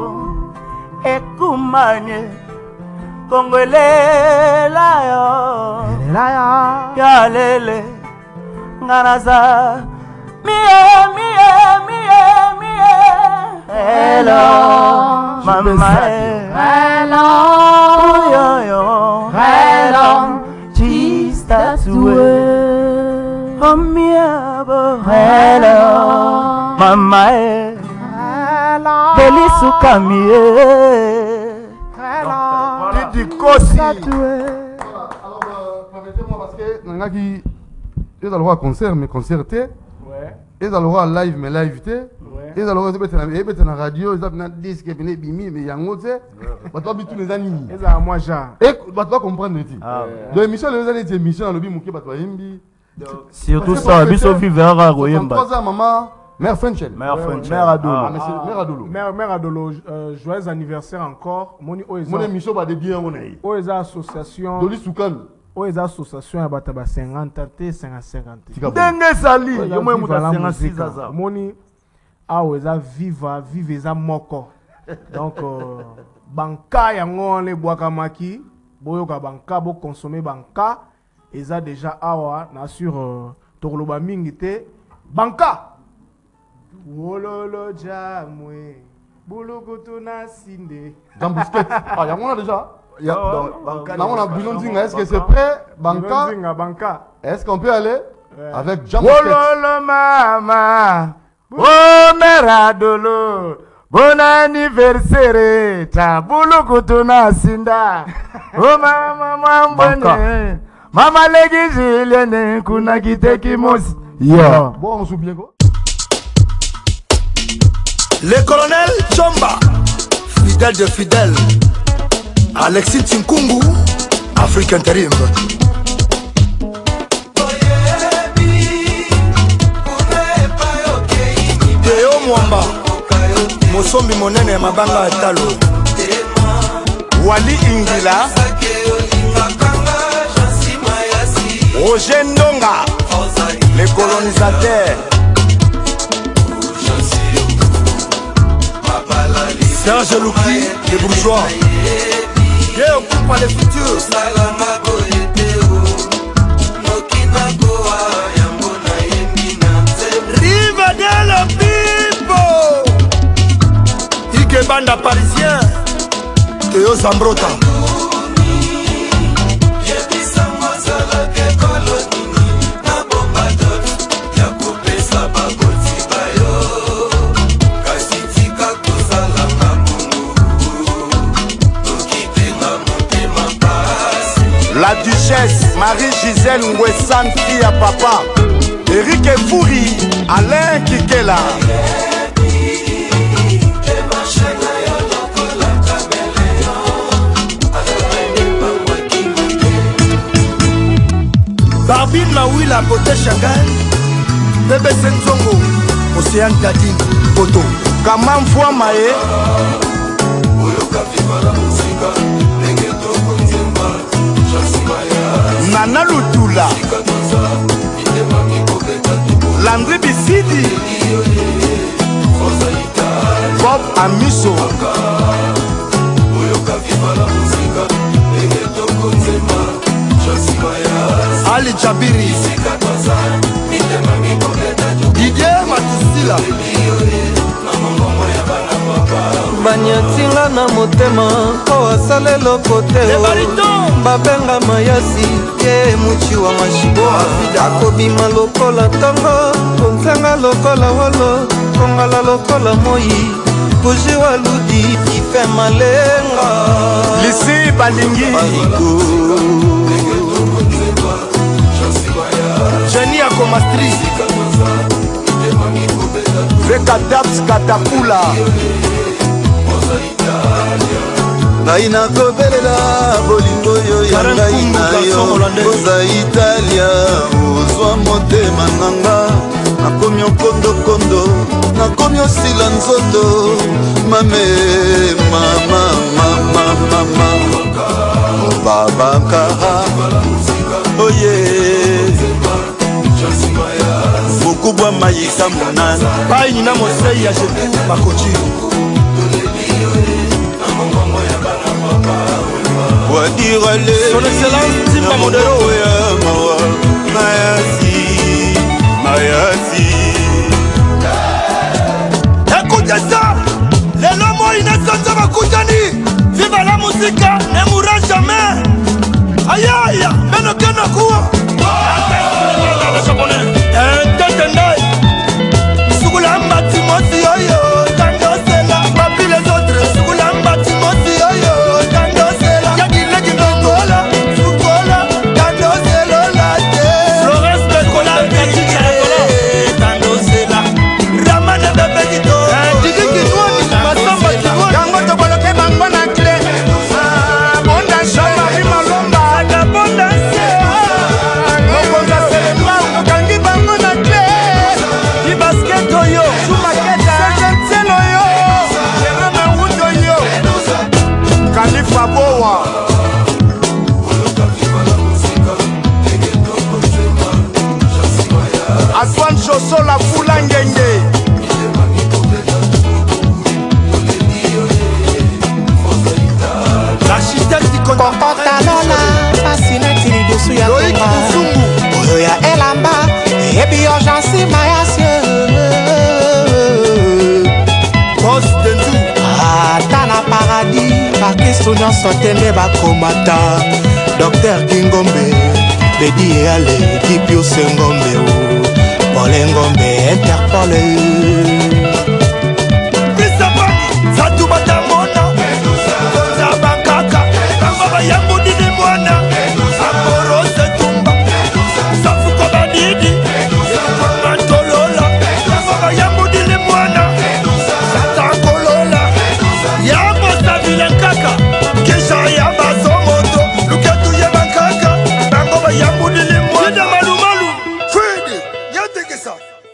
ekumanye kongolela yo ya lele ngana za mie mie mie mie Hello, mama. Hello, yo yo. hello, chistatue. Oh miabo. Hello, mama. Hello, Delisu kamie. hello, Didi Kosi. Alors, euh, permettez-moi parce que Nangaki, ils ont le droit à concert, mais concerté. Ouais, Ils ont le droit à live, mais live. ouais. Ils ont le droit à la radio, ils ont un disque, ils ont bimi, mais il y a un autre. Tu vas tous les animes. Et ça, moi, j'ai. Et tu vas comprendre. Ah, Donc, émission, les années d'émission, on a vu mon qui va toi Imbi. surtout ça, biso vivre à Royemba. trois ans, maman, mère Frenchel. Mère Ouais, French. ouais. Mère Adolo. Ah. Ah, mais c'est mère Adolo. Mère, mère Adolo, euh, joyeux anniversaire encore. Moni Oeza. Mon émission va dédier à mon aïe. Oeza association. Doli Soukan. Oeza association à Bataba cinquante T cinquante cinquante. Denge Sali. Oeza Yo moi viva muta la cinquante-six musique. zaza. Moni a Oeza viva, vive eza moko. Donc, euh, banka yango le boakamaki. Boyoka banka, bo consommer banka. Eza déjà awa na sur euh, Torloba Mingite. Banka! Wololo jamwe. Bulukutu na sinde. Dans Bousquet. Ah, il y a mon déjà. Il y a Oh, donc oh, Banca. Là, on a Bruno Dinga. Est-ce que c'est prêt? Banca. Banka. Banka. Est-ce qu'on peut aller Ouais. avec Jean Bousquet? Wololo mama. Oh mère Adolo. Bon anniversaire. Ta bulukutu na sinda. Oh mama mambane. Mama legi jilene kuna kiteki mosi. Yeah. Bon, on s'oublie quoi? Le colonel Chomba, fidèle de fidèle. Alexis Tinkungu, Afrique Intérim. Théo Mwamba, Mosombi Monene Mabanga Atalo. Wali Ingila. Roger Ndonga, les colonisateurs. Serge Louki, les bourgeois. Dieu occupe les futurs. Rive de la Bibo. Ike Banda parisien. Théo Zambrota. La duchesse Marie-Gisèle Ngwesan, fille à papa. Eric Fouri, Alain Kikela. Barbine Maoui, la beauté Shanghai. Bébé Senzongo, Océane Gadine, Poto. Kamam Fouamae. Nana Lutula. Landry Bissidi. Bob Amiso. Ali Jabiri, Didier Matusila. banyatinga na motema po asala eloko te babenga mayasi ye muchi wa mashibo akobima lokola ntongo konzenga lokola wolo kongala lokola moi kuji wa ludi ife malenga Lisi Balingi. Jenny Akomastri. Veka Dabs Katapula. ngai nakobelela bolingo yo ya ngai na yo oza italia ozwa motema nanga nakomi okondokondo nakomi osila nzoto mame mama mama mama babakara oye bokubwa mayika monana Baini na Mosei ya Jeku Bakochi. wadirale Son Excellence Timba Modelo. mawa mayasi mayasi Écoutez ça. Joso la foula ngenge. L'architecte du Kokotalola, fascinati lidusu ya konga oyo ya elamba, ebi urgence mayasye Boss Dendu ata na paradis, bakristo nyonso te nde bakomata. Docteur Kingombe, Bedi Eyale, Kipius Ngombe Pole Ngombe, Interpol Bisabani, Satu Batamona Konza Bankaka, Bangaba Yambudi ni mwana Amoro Setumba, Safuko Badidi Mantolola, Bangaba Yambudi ni mwana Satakolola, Yambo Savilankaka, Kisha Yamba Somoto, Luketu Yabankaka, Bangaba Yambudi ni mwana Malu Malu, Freddy, Yatekesa.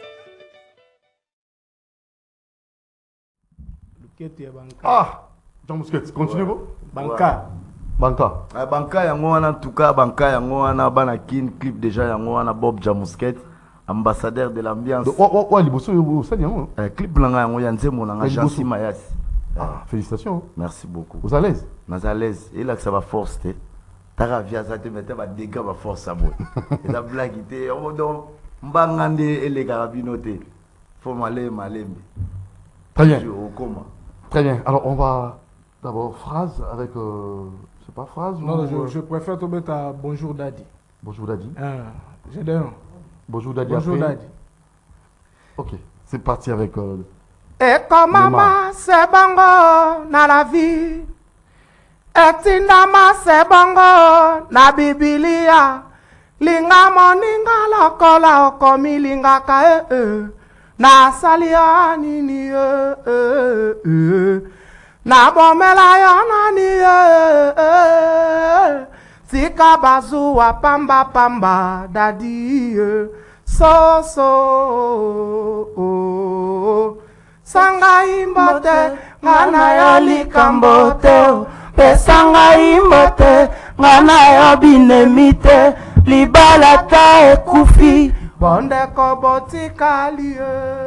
Ah, Jean Mousquet, continue-vous. Banca. Banca. Ah, Banca yango wana en tout cas Banca yango wana bana kin clip déjà yango wana Bob Jamusket ambassadeur de l'ambiance. Ouais ouais ouais liboso yo ça yango. Eh clip langa yango ya nzembo langa Jansi Mayas. Ah, félicitations. Merci beaucoup. Vous à l'aise? Vous à l'aise. Et là que ça va force té. Tara via ça te mettre ba dégâts ba force à bout. Et la blague était on donc mbangande et les carabino té. Faut m'aller m'aller. Très bien. Au coma. Très bien. Alors, on va d'abord phrase avec. Euh, c'est pas phrase Non, ou, je, euh... je préfère te mettre à Bonjour Daddy. Bonjour Daddy. Ah, j'ai des noms. Bonjour Daddy. Bonjour après. Daddy. Ok, c'est parti avec. Euh, Et comme maman, c'est bongo na la vie. Et tindama, c'est bongo na Biblia. Linga moninga lokola okomi linga ka e e. Na salia nini e e e. Na bomela yo nani e e. Tika bazuwa pamba pamba dadi e. So so oh. Sanga imbote ngana yo likambote. Pesanga imbote ngana yo binemite. Libalata ekufi bonde koboti kalie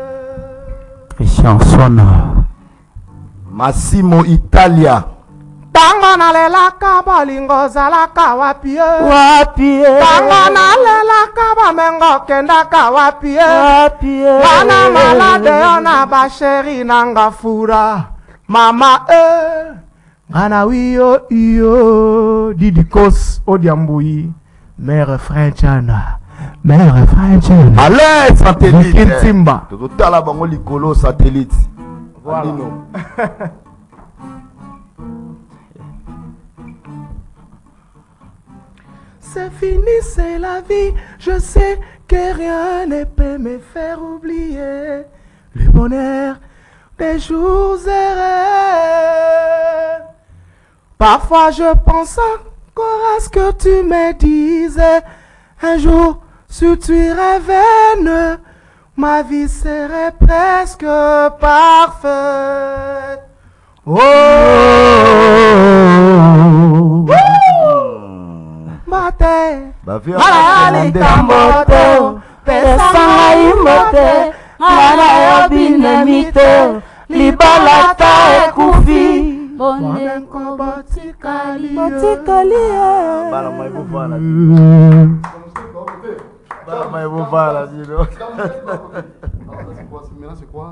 chansonna Massimo Italia tango nalelaka bolingo zalaka wapie wapie tango nalelaka bamengo kendaka wapie wapie bana malade yo na basheri nanga fura mama e ngana wiyo iyo didikos odiambui Mère Frenchana, Mère Frenchana. Allez, satellite. Kintimba. Total la bango likolo satellite. Voilà. C'est fini, c'est la vie. Je sais que rien ne peut me faire oublier le bonheur des jours heureux. Parfois je pense à à ce que tu me disais un jour, si tu revenais, ma vie serait presque parfaite. Oh, Mate, Malali Kamboto, Pesanga Imote, Mana Yobinemite, Libalata Ekufi. Bondenko botikali botikali bala mai bufala bala mai bufala dino maintenant c'est quoi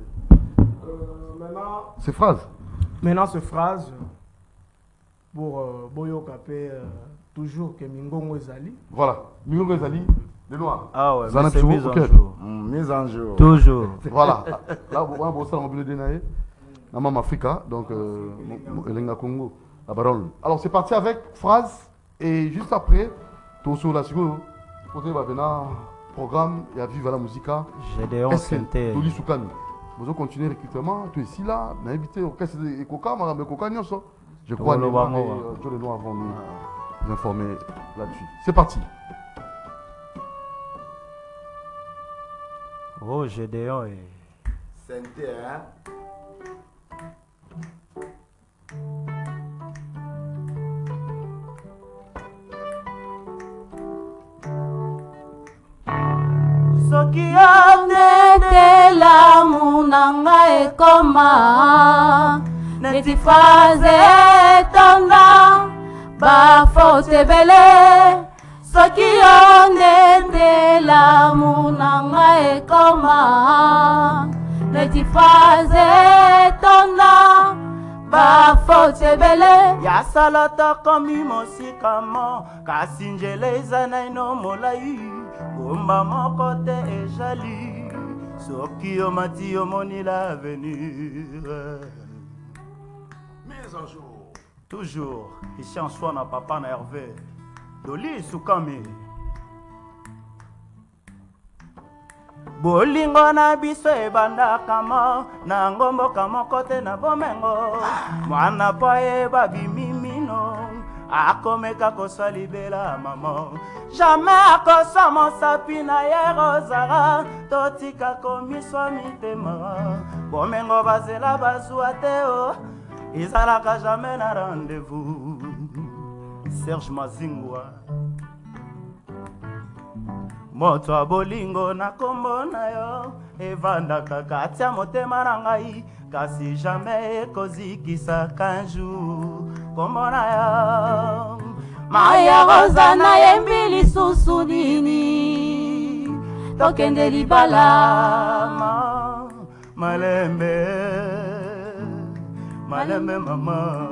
c'est phrase maintenant c'est phrase pour euh, Boyo Kapé euh, toujours que Mingongo Ezali voilà Mingongo Ezali de noir ah ouais ça c'est mise en jour mise en jour toujours voilà là on va bosser dans le dénaï Maman Africa, donc euh, Elenga Congo, la baronne. Alors c'est parti avec phrase et juste après, tout sur la suite, côté Babena, programme et à vivre la musique. Gédéon Santé. Doli Soukani. Vous allez continuer le recrutement, tu es ici là, on a invité au caisse de Coca, mais Coca Nyoso. Je crois que Neymar et Joe Lenoir vont nous informer là-dessus. C'est parti. Oh, Gédéon et. Santé, hein? Sokia ekoma neti phrase etonda bafaute ebele soki yo ndende lamu na ngai ekoma neti phrase etonda bafaute ebele yasala tokomi mosikamo kasi njele eza naino molai bomba moko te ejali soki omati omoni l'avenir. Mise en jour. Toujours ici en soi na papa na Hervé Doli Sukami. Bolingo na biso ebandaka mo na ngomboka moko te na bomengo mwana po yeba bimimino akomeka koswa libela mamo jamais akoswa mosapi na ye rozara totika komiswa mitema bomengo bazela bazwa te o ezalaka jamais na rendez-vous. Serge Mazingwa moto ya bolingo na kombo na yo evandaka kati ya motema na ngai kasi jamais ekozikisaka njour kombo na yo maya roza na yembi lisusu nini tokende libala malembe malembe mama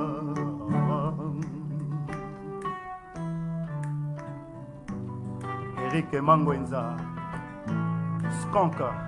Eric Mangwenza Skonka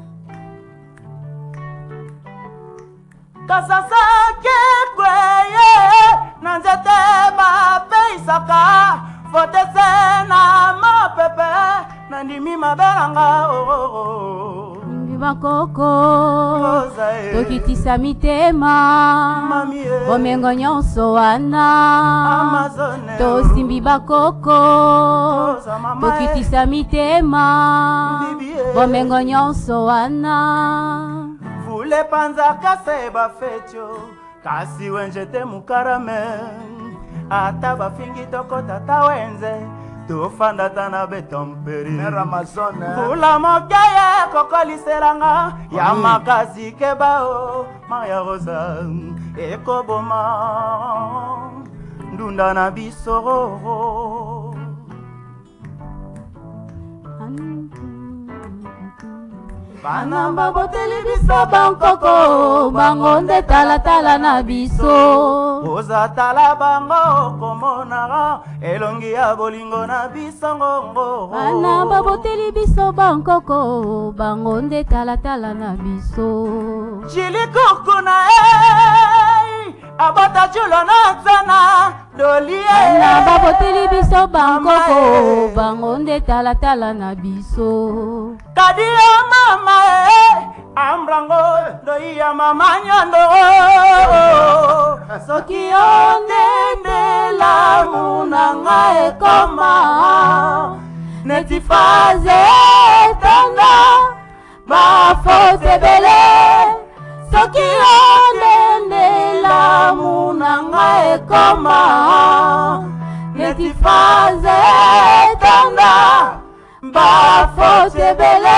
kasasa kekweye na nzete bapeisaka fotese na mopepe na ndimi mabelanga oh. Mbi bakoko tokitisa mitema bomengo nyonso wana tosimbi bakoko tokitisa mitema bomengo nyonso wana vule panza kase bafetio kasi wenjete mukarame ata bafingi tokota tawenze tofanda tana betomperi vula mokeye kokoliselanga ya makasi kebao maya rosa ekoboma ndunda na biso bana baboteli biso bankoko bango nde talatala na biso oza tala bango komonaka elongi ya bolingo na biso ngongo bana baboteli biso bankoko bango nde talatala na biso jilikuku na ei abota julo na nzana dolie bana baboteli biso bankoko bango nde talatala na biso kadi ya mama e ambrango doi ya mama nyondo soki yo ndende lamu na ngai ekoma neti phrase etonda bafaute ebele soki yo ndende lamu na ngai ekoma neti phrase etonda bafaute ebele.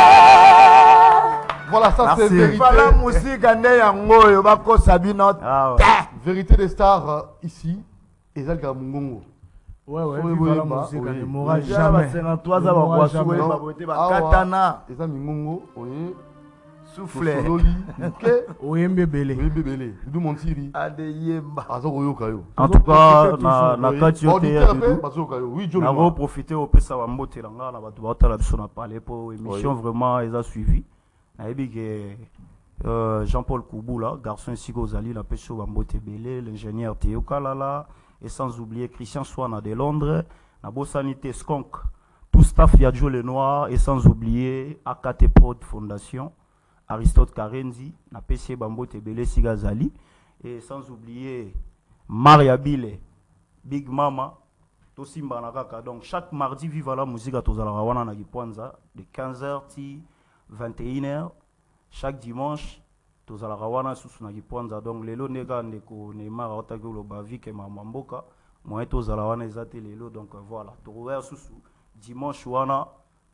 Voilà, ça c'est vérité. Voilà musique ande yango yo bako sabino. Vérité des stars euh, ici. Ezal Gamungongo. Ouais ouais, oui, voilà oui, musique oui. ne mourra jamais. cinquante-trois za bakwa soué ba boté ba katana. Ezal Mingongo, oui. Souffle. Sololi, OK. Oyembe belé. Oyembe belé. Du Montiri. Ade yemba. Azo Royoka yo. En tout cas, na na kati yote ya Dudu. Oui, Joe. Na ro profiter au pesa wa mbote langa na batu batala biso na parler pour émission vraiment ils a suivi. Na yebi ke euh, Jean-Paul Kouboula, garçon ici Gozali, la pêche au Mbote Belé, l'ingénieur Théo Kalala, et sans oublier Christian Swana de Londres, la Sanité Skonk, tout staff Yadjo Le Noir, et sans oublier Akate Prod Fondation, Aristote Karenzi, la pêche Bambote Belé Sigazali, et sans oublier Maria Bile, Big Mama, Tosimba Nakaka. Donc chaque mardi, vive la musique à Tozalarawana Nagiponza, de quinze heures à vingt et une heures. Chaque dimanche, tous à la rawana sous nagi ponza donc lelo nega ndeko Neymar otaki lo bavi ke mamamboka moi tous à la wana ezate lelo donc voilà trouver sous dimanche wana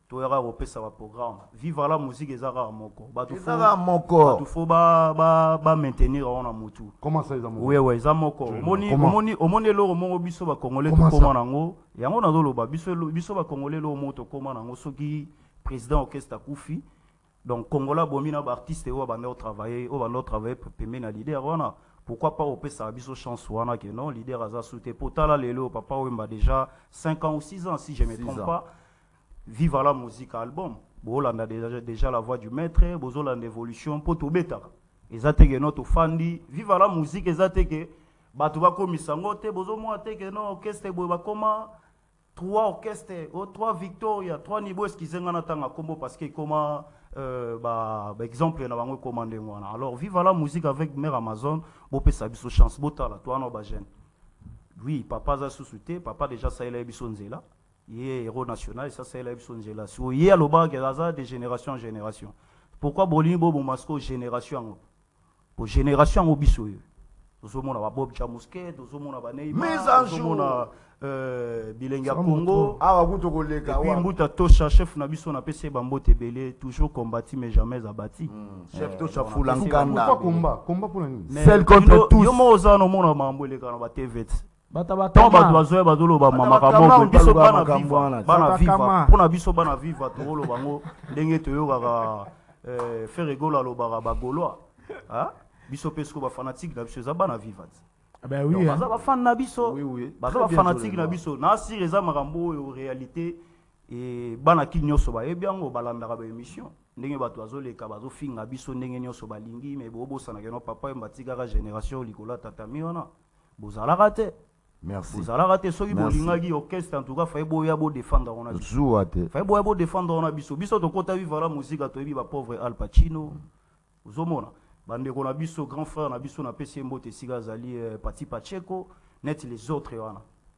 toyaka kopesa ba programme vivre la musique ezaka moko bato fo ezaka moko bato fo ba ba ba maintenir on a mutu. Comment ça ezaka moko? Oui oui ezaka moko. Omoni omoni omoni lo mo biso ba congolais to koma nango yango na zoloba biso biso ba congolais lo mo to koma nango soki président orchestre kufi donc congolais bomina ba artiste o ba no travailler o ba no travailler pembe na leader wana pourquoi pas opesa biso chance wana que non leader aza souté potala lelo papa wemba déjà cinq ans ou six ans si je me trompe pas. Vive la musique album. Bolanda déjà déjà la voix du maître, bozolanda évolution pour tout bêta. Ezateke notre fandi, vive la musique ezateke batu ba komisango te bozo mo ateke no orchestre bo ba koma trois orchestres, oh, trois victoires, trois niveaux qui zenga na tanga kombo parce que comment euh ba exemple na bango commandé wana. Alors vive la musique avec Mère Amazon, bo pesa biso chance botala toi no ba jeune. Oui, papa za sous-souté, papa déjà ça il a biso nzela. Il est héros national, ça c'est la son là. So il y a le bas de génération en génération. Pourquoi Bolimbo bon masco génération pour génération au biso. Nous sommes na Bob Chamusket, nous sommes na Baneima, nous sommes na euh Bilenga Congo. Ah wa kuto koleka wa. Mbuta Tosha chef na biso na P C Bambo Tebele, toujours combattu mais jamais abattu. Chef Tosha Fulanganda. Pourquoi combat? Combat pour la nuit. Celle contre tous. Yo mo za no mona mambo le kana ba T V. Bata bata. Tant ba dozo ba dolo ba mama kambo biso bana viva. Bana viva. Pona biso bana viva to lo bango ndenge to yo kaka euh faire rigola lo ba ba goloa. Hein? Biso pesko ba fanatique na biso za bana viva. Ah ben oui. Baza ba fan na biso. Oui oui. Baza ba fanatique na biso. Na si reza makambo en réalité et bana ki nyoso ba e biango balanda ba émission. Ndenge bato azoleka bazo finga biso ndenge nyoso ba lingi mais bobo sana ke no papa mbatika ka génération likola tatami wana. Bozala raté. Merci. Vous allez rater ceux qui bolingaki orchestre en tout cas fallait boya bo défendre on a joué. Fallait boya bo défendre on a biso. Biso to kota vivre la musique à toyebi ba pauvre Al Pacino. Vous omona. Bande ko na biso grand frère na biso na P C Mbote Siga Zali Pati Pacheco net les autres wana.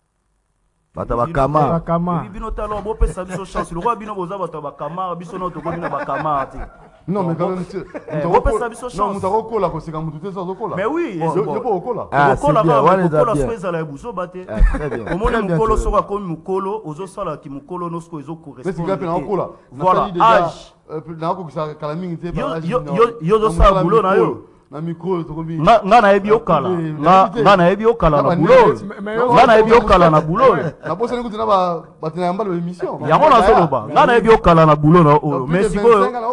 Bata bakama. Bakama. Bino talo bo pesa biso chance. Le roi bino boza bata bakama biso no to ko bino bakama ati. Non, mais quand même, on peut ça biso chance. Non, on t'a c'est comme tout ça au Mais oui, c'est pas au cola. Ah, c'est bien, on est bien. Soeza la buso baté. Très bien. Au moins mukolo soka comme mukolo, ozo sala ki mukolo nosko ezo correspond. C'est ce qu'il a cola. Voilà, âge. Na ko ça kalaming te ba. Yo yo yo zo sa bulo na yo. Na micro to kobi. Nga nga na ebi okala. Nga nga na ebi okala na bulo. Nga na ebi okala na bulo. Na bossa nguti na ba batina mbalo émission. Yango na zoloba. Nga na ebi okala na bulo na o. Mais siko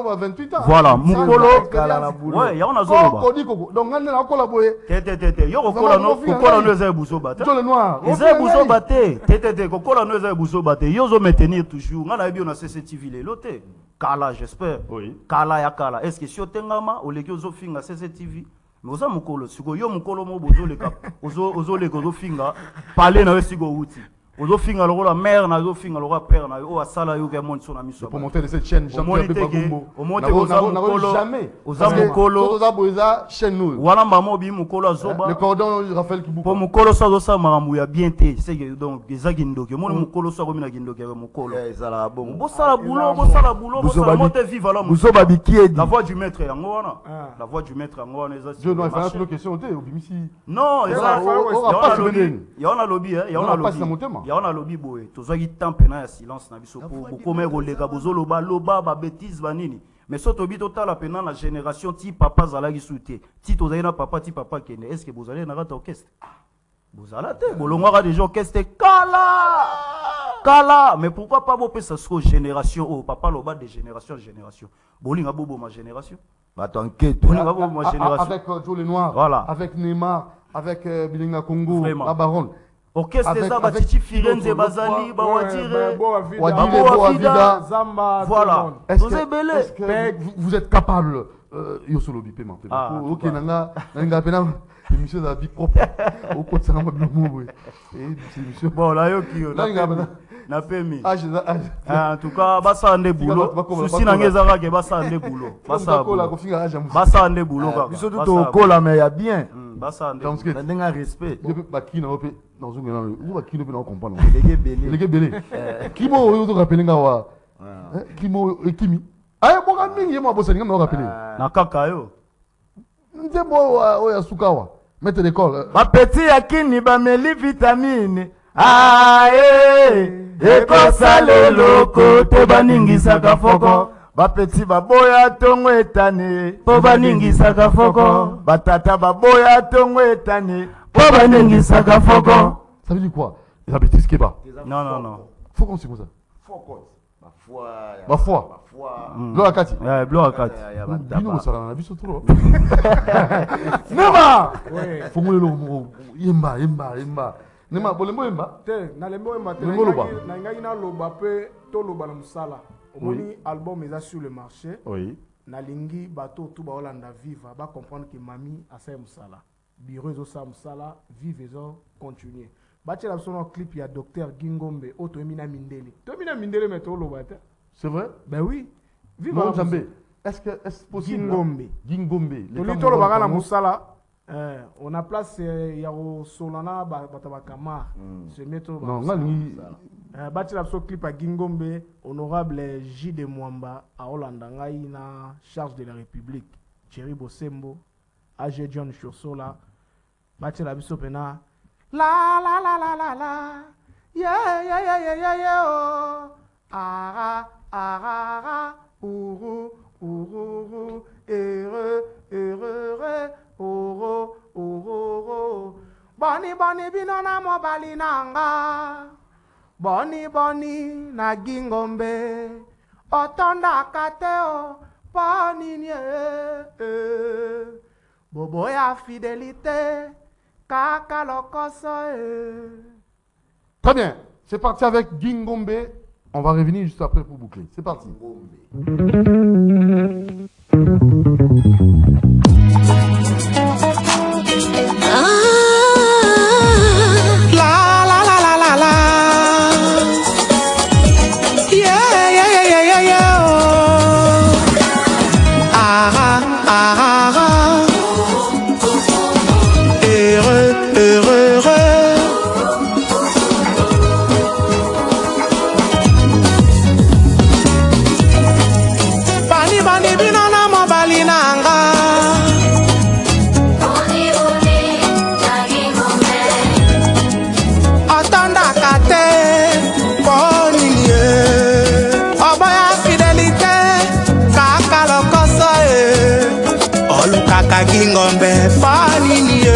voilà, mukolo kala na bulo. Ouais, yango na zoloba. Donc nga na kola boye. Te te te te. Yo kola no kola no eza buzo bate. Tout le noir. Eza buzo bate. Te te te kola no eza buzo bate. Yo zo maintenir toujours. Nga na ebi na C C T V le loté. Kala j'espère. Oui. Kala ya kala. Est-ce que si otengama oleki ozo finga C C T V? Mais oza mukolo siko yo mukolo mo bozo leka. Ozo ozo leka ozo finga. Parler na siko uti. Ozo finga lo la mère na ozo finga lo père na o asala yo ke mon sona miso. Pour monter de cette chaîne Jean-Pierre Bagumbo. Au monter oza mukolo jamais. Oza mukolo. Oza boza chaîne nous. Wala mamo bi mukolo azoba. Le cordon Raphaël Kibuka. Pour mukolo sa zo sa marambu ya bien te. C'est que donc ezaki ndoke. Mon mukolo sa ko mina kindoke mukolo. Eh sala bon. Bo sala boulot, bo sala boulot, bo sala monter vive la musique. La voix du maître yango wana. La voix du maître yango wana ezasi. Je non, il faut une question te obimisi. Non, eza on a lobby. Ya on a lobby hein, ya on a lobby. Ya on a lobby boy. Tozaki tempe na ya silence na biso po bokome koleka bozoloba loba ba bêtise banini. Mais soto bito tala pena la génération ti papa zalaki souté. Ti tozali na papa ti papa kene. Est-ce que vous allez na rata orchestre? Vous allez te bolongwa des orchestre kala. Kala, mais pourquoi pas bopé ça soit génération oh papa loba de génération en génération. Bolinga bobo ma génération. Bah t'inquiète. Bolinga bobo ma génération. Avec tous les noirs. Voilà. Avec Neymar, avec Bilinga Congo, la baronne. Orchestre ça ba Titi Firenze Bazali ba Watire Wadile Boavida Zamba. Voilà. Vous êtes belé. Vous êtes capable yo solo bi paiement. OK nanga nanga pena émission de la vie propre. Au côté ça m'a bien moué. Et c'est émission. Bon là yo ki yo. Na pemi. En tout cas basa ande boulot. Souci na ngeza ka ke basa ande boulot. Basa basa ande boulot ka. Biso tout au kola mais ya bien. Basa ande. Ndenga respect. Ba ki na ope dans un grand. Ou ba ki no pe na comprendre. Lege belé. Lege belé. Ki mo yo to rappeler nga wa. Ki mo ekimi. Aye bo ka mingi mo bosa nga mo rappeler. Na kaka yo. Nze bo o ya sukawa. Maître d'école. Ba petit yakini ba meli vitamine. Ah eh ekosala eloko te baningisaka foko bapeti baboya tongo etane po baningisaka foko batata baboya tongo etane po baningisaka foko. Ça veut dire quoi? Les bêtises qui est bas. Non, non, non. Foko c'est quoi ça? Foko. Ma foi. Ma foi. Blo akati. Ouais, blo akati. Bino ça on a vu ce trop. Nema. Fongo le lo yemba yemba yemba. Nema bolembo yemba. Te na lembo yemba te. Na ngai na loba pe to loba na musala. Omoni album eza sur le marché. Oui. Na lingi bato tout ba Hollanda viva ba comprendre que mami a sa musala. Biro ezo sa musala, vive ezo continuer. Bache la son clip ya docteur Gingombe auto emina mindele. To emina mindele mais to loba te. C'est vrai? Ben oui. Vive non, Zambé. Est-ce que est-ce possible? Gingombe. Gingombe. Les to loba na musala. Euh, on a place ya o Solana batabakama. Se mettre non, ngani euh bache la son clip à Gingombe, honorable J de Mwamba à Hollanda ngai na charge de la République. Thierry Bosembo, A G John Chosola. Bache la biso pena la la la la la la yeah yeah yeah yeah yeah yeah oh ah ah ah ah ouro ouro heureux heureux ouro ouro boni boni binona mobali nanga boni boni na Gingombe otonda kateo boni nie bobo ya fidélité. Très bien, c'est parti avec Gingombe. On va revenir juste après pour boucler. C'est parti. Gingombe fani niye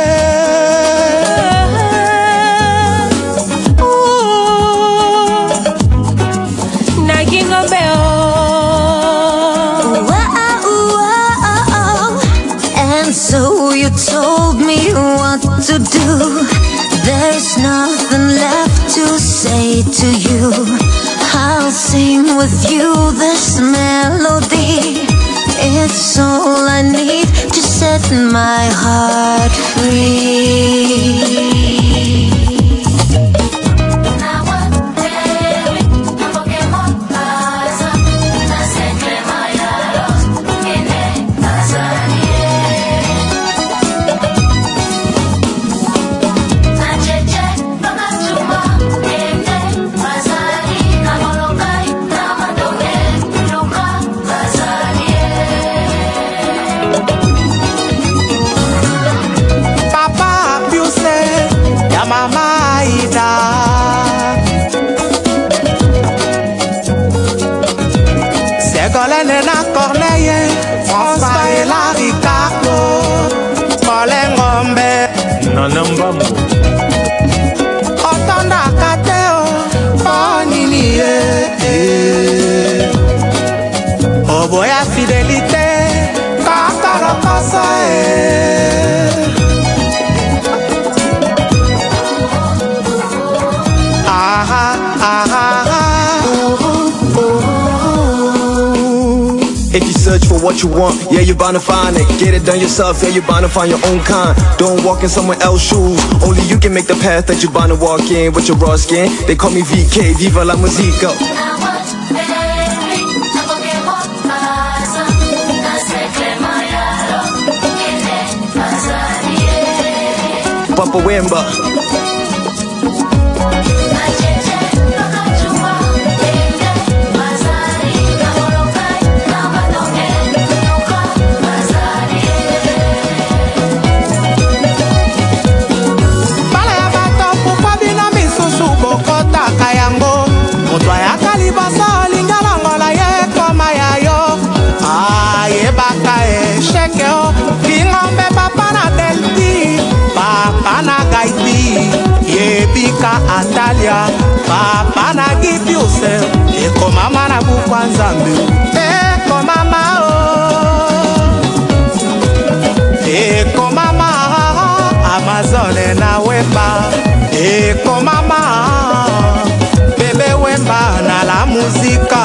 na Gingombe oh and so you told me what to do. There's nothing left to say to you. I'll sing with you this melody. It's all I need to set my heart free. Colene na Corneille, François et la Ricardo, Colengombe, Nanambambo, Otonda Kateo, Boniniye, Oboya fidélité, Kakaro Kosoe. Ah ah ah ah. If you search for what you want, yeah, you're bound to find it. Get it done yourself, yeah, you're bound to find your own kind. Don't walk in someone else's shoes. Only you can make the path that you're bound to walk in with your raw skin. They call me V K, Viva la Musica. Papa Wemba. Kayango Atalia papa na Gipiuse eko mama na bukwa nzambe eko mama oh eko mama Amazone na Wemba eko mama bebe Wemba na la muzika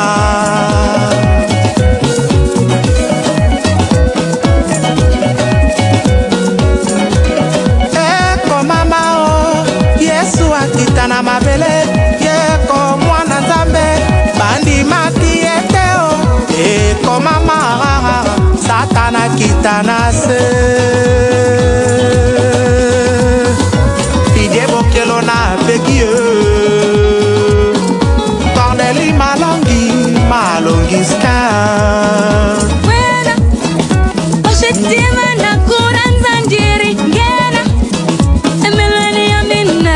na mabele yeko mwana nzambe bandi maki eteo eko mama satana kitana se pidie bokelo na peki Corneli malongi malongi ska wena oshetima na kuranza njiri ngena emelani ya minna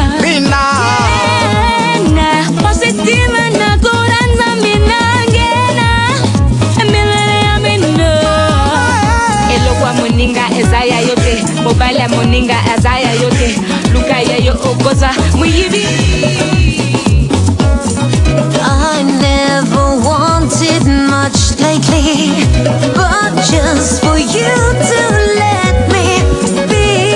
moninga ezaya yote mobile moninga ezaya yote luka yeyo okoza muyibi I never wanted much lately, but just for you to let me be.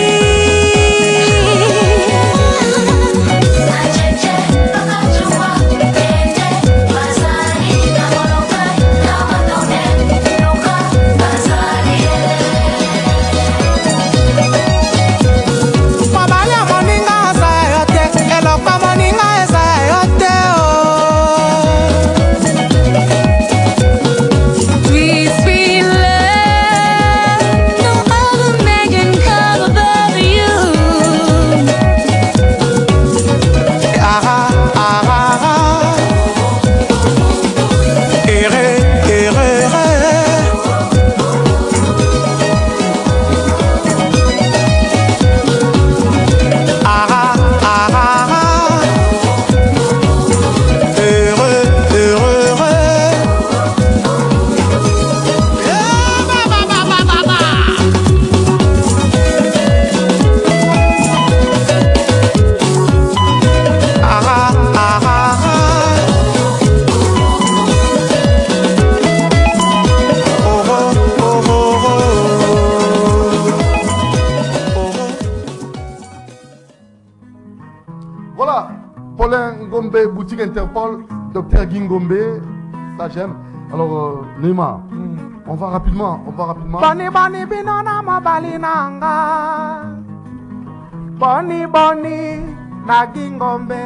Boutique Interpol, docteur Gingombe, ça j'aime. Alors, euh, Neymar, mm. on va rapidement, on va rapidement. Boni boni binona mobali nanga, boni boni na Gingombe,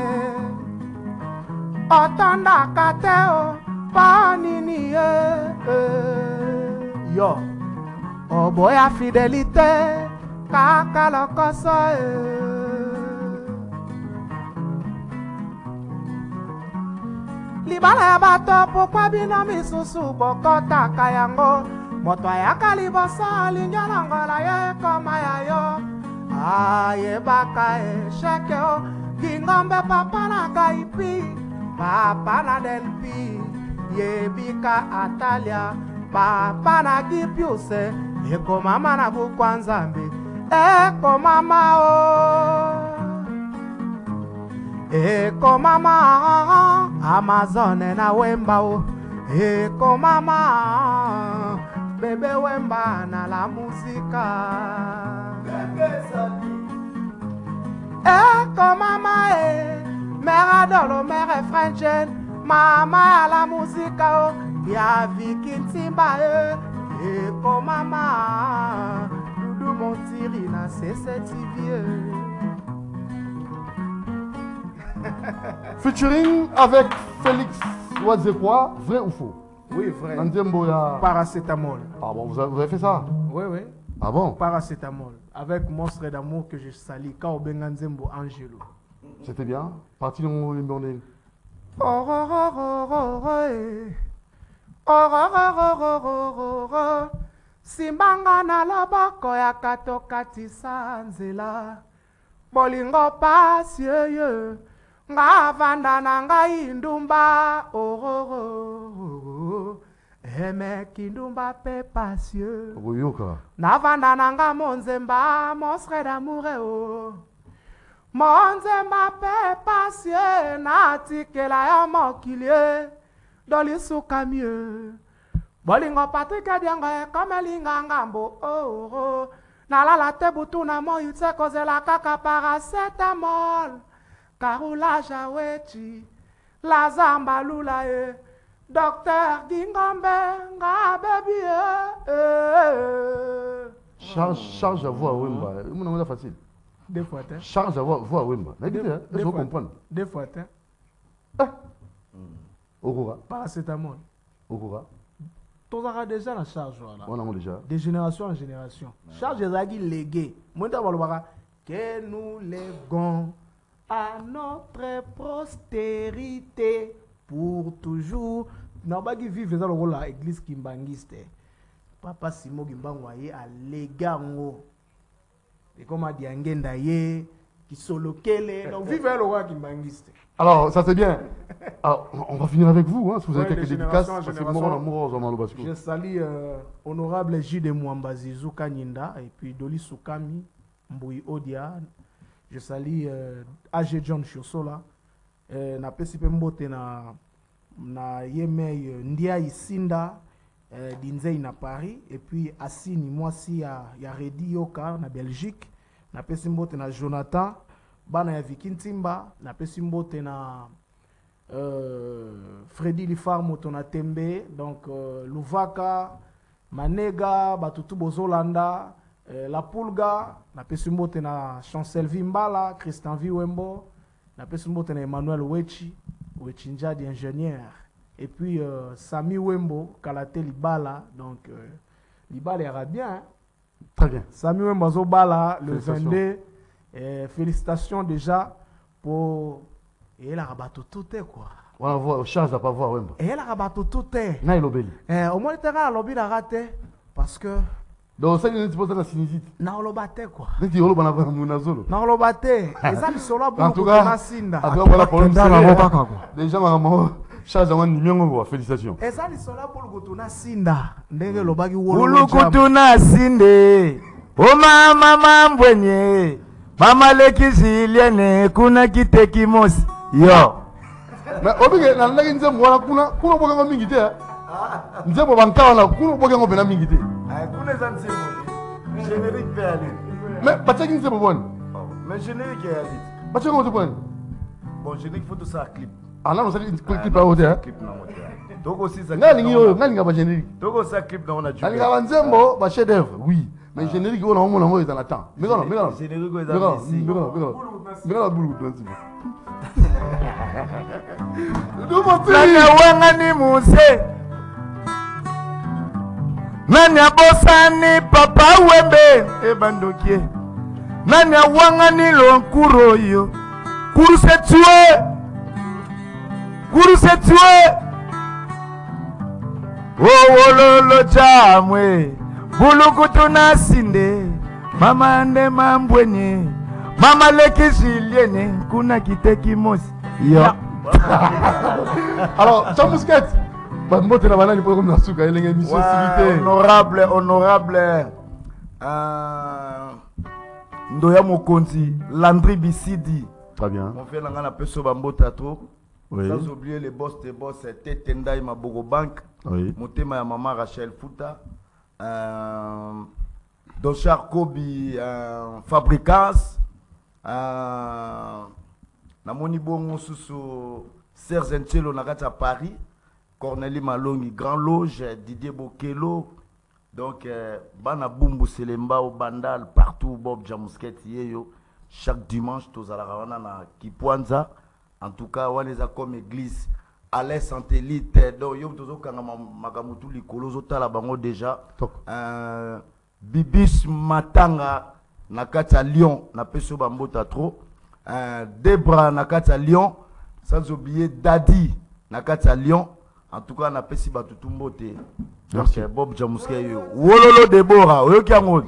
otonda kateo boni ni yo, oh boya fidélité, kaka lokoso libala ya bato pokwa bino misusu bokotaka yango moto ayaka liboso alinga nangola ye koma ya yo ayebaka esheke o Gingombe papa na Gaipi papa na Delpi yebika Atalia papa na Gipiuse eko mama na bukwa nzambe eko mama o eko mama Amazone na Wemba o eko mama bebe Wemba na la muzika eko mama e mère Adolo mère Frenchen mama à la muzika o ya Vicky Ntimba e eko mama Dudu Montiri na C C T V. Featuring avec Félix Ouazekwa, vrai ou faux? Oui, vrai. Ya... Paracétamol. Ah bon, vous avez, vous avez fait ça? Oui, oui. Ah bon? Paracétamol. Avec Monstre d'amour que je salue, Kao Benganzembo Angelo. C'était bien? Parti dans mon monde. Oh, oh, oh, oh, oh, oh, oh, oh, oh, oh, oh, Simbanga na loboko ya katokati sanzela. Bolingo pasi ye. Nga vanda na ngai ndumba oh oh oh eme kindumba pe pasieux Oyoka na vanda na nga monzemba monsre d'amour oh Monzemba pe pasie na tikela ya mokilie doli suka mieux. Bolingo Patrick Adianga comme linga ngambo oh oh. Na la la te butu na mo yutse kozela kaka paracetamol. Karula jawechi la zamba lula e. Docteur Dingombe nga baby eh. Charge, charge à voix Wemba. C'est facile. Deux fois. Charge à voix, voix Wemba. Est-ce que vous comprenez? Deux fois. Okura. Paracétamol. Okura. Tous aura déjà la charge. Voilà. On a déjà. De génération en génération. Charge est léguée. Moi, que nous léguons à notre postérité pour toujours. Nous avons vivre dans l'église kimbangiste. Papa Simo Gimbangwaye a légango. Et comme a dit Angenda Ye, qui solo kele. Donc vivez le roi kimbangiste. Alors, ça c'est bien. Alors, on va finir avec vous, hein, si vous avez ouais, quelques dédicaces. Parce que je salue euh, honorable J. de Mwambazi Zuka Nyinda et puis Doli Soukami, Mboui Odia. Je salue euh, A G John Chosola. Euh, na pesipe mbote na na Yemei Ndia Isinda. Euh, Dinzei na Paris et puis Assini moi si ya ya Redi Yoka na Belgique na pesi mbote na Jonathan bana ya Vikintimba na pesi mbote na euh, Freddy Lifar moto na Tembe donc euh, Luvaka Manega batutu bozolanda euh, La Pulga na pesi mbote na Chancel Vimbala Christian Viwembo na pesi mbote na Emmanuel Wechi Wechi Njadi ingénieur. Et puis euh, Sami Wembo, Kalate Libala, donc euh, Libala ira bien. Hein? Très bien. Sami Wembo Zobala, le vingt-deux. Et félicitations déjà pour. Et elle a rabattu tout est quoi. On va voir, Charles n'a pas voir Wembo. Et elle a rabattu tout est. Naï Lobeli. Eh, au moins, il a lobby la raté. Parce que. Donc, ça, il est supposé la sinusite. Non, le batté quoi. Mais tu as le Non, le batté. Et ça, ils sont là pour nous faire. En tout cas, voilà pour les gens, maman. Charles Awan Nyongo, félicitations. Et ça, ils sont là pour le Gotuna Sinda. Ndenge lobagi wolo. Ulu Gotuna Sinde. O mama mambwenye. Mama leki ziliene. Kuna kite kimosi. Yo. Mais oblige, na leki nzembo wana kuna kuna boga ngo mingi te. Nzembo banka wana kuna boga ngo bena mingi te. Ay kuna za nzembo. Générique pe ali. Mais pataki nzembo bon. Mais générique ya ali. Pataki ngo te bon. Bon générique faut tout ça clip. Ah non, c'est un clip à hauteur. Donc aussi ça. Nani ngiyo, nani ngaba générique. Donc ça clip dans on a du. Nani ngaba nzembo, ba chef d'œuvre, oui. Mais générique on a on a dans la temps. Mais non, mais non. Générique on est dans ici. Mais non, mais non. Mais non, boulou transi. Nani wanga ni muse. Nani abosani papa wembe e bandokie. Nani wanga ni lonkuro yo. Kuru se tuer. Guru se tué. Oh wololo jamwe. Bulukutu na sinde. Mama ande mambwenye. Mama leki jiliene. Kuna kite kimosi. Yo. Alors, Chamousquette. Bah, moi, tu n'as pas dit pour nous souka. Il y a une émission civilité. Honorable, honorable. Euh, Ndoya Mokonzi. Landry Bisidi. Très bien. On fait l'angana peso bambota trop. Oui. Sans oublier les boss des boss, c'était Tendai Mabogo Bank, oui. Motema ya maman Rachel Fouta, euh, Dochar Kobi euh, Fabricas, euh, Namoni Bongo Susu, Serge Enchelo Nakata Paris, Cornélie Malongi Grand Loge, Didier Bokelo, donc euh, Bana Bumbu Selemba au Bandal, partout Bob Jamousket Yeyo, chaque dimanche, tous à la Ravana na Kipwanza. En tout cas, on les a comme église à l'aise élite. Donc, il y a des gens qui ont déjà. Bibis Matanga, Nakata Lyon, Napeso Bambota trop. Debra, Nakata Lyon. Sans oublier Dadi, Nakata Lyon. En tout cas, Napesi Batutumbote. Merci. Bob Jamouske. Wololo Deborah. Wololo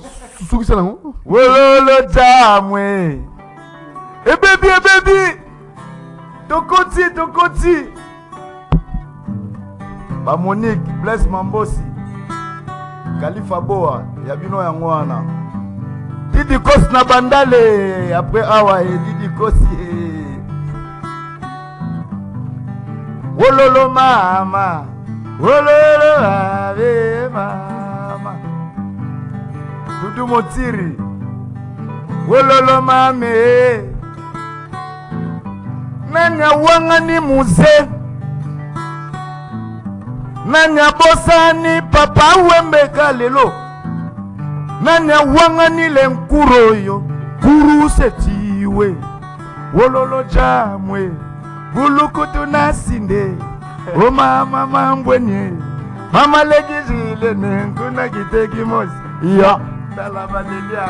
Jamwe. Eh baby, eh baby. Tokoti, Tokoti. Ba Monique, Blaise Mambosi. Khalifa Boa, Yabino Yangwana. D Didi Kos na bandale après awa et Didi Kosi. Wololo mama, wololo ave mama. Dudu Motiri, wololo mame. Nanya wangani muze, nanya bosani papa wembe kalelo. Nanya wangani lenkuro yo, kuru setiwe, wololo jamwe, bulukutu nasinde, o mama mambwenye, mama legizile nenkuna kiteki mosi, ya, dalaba delia.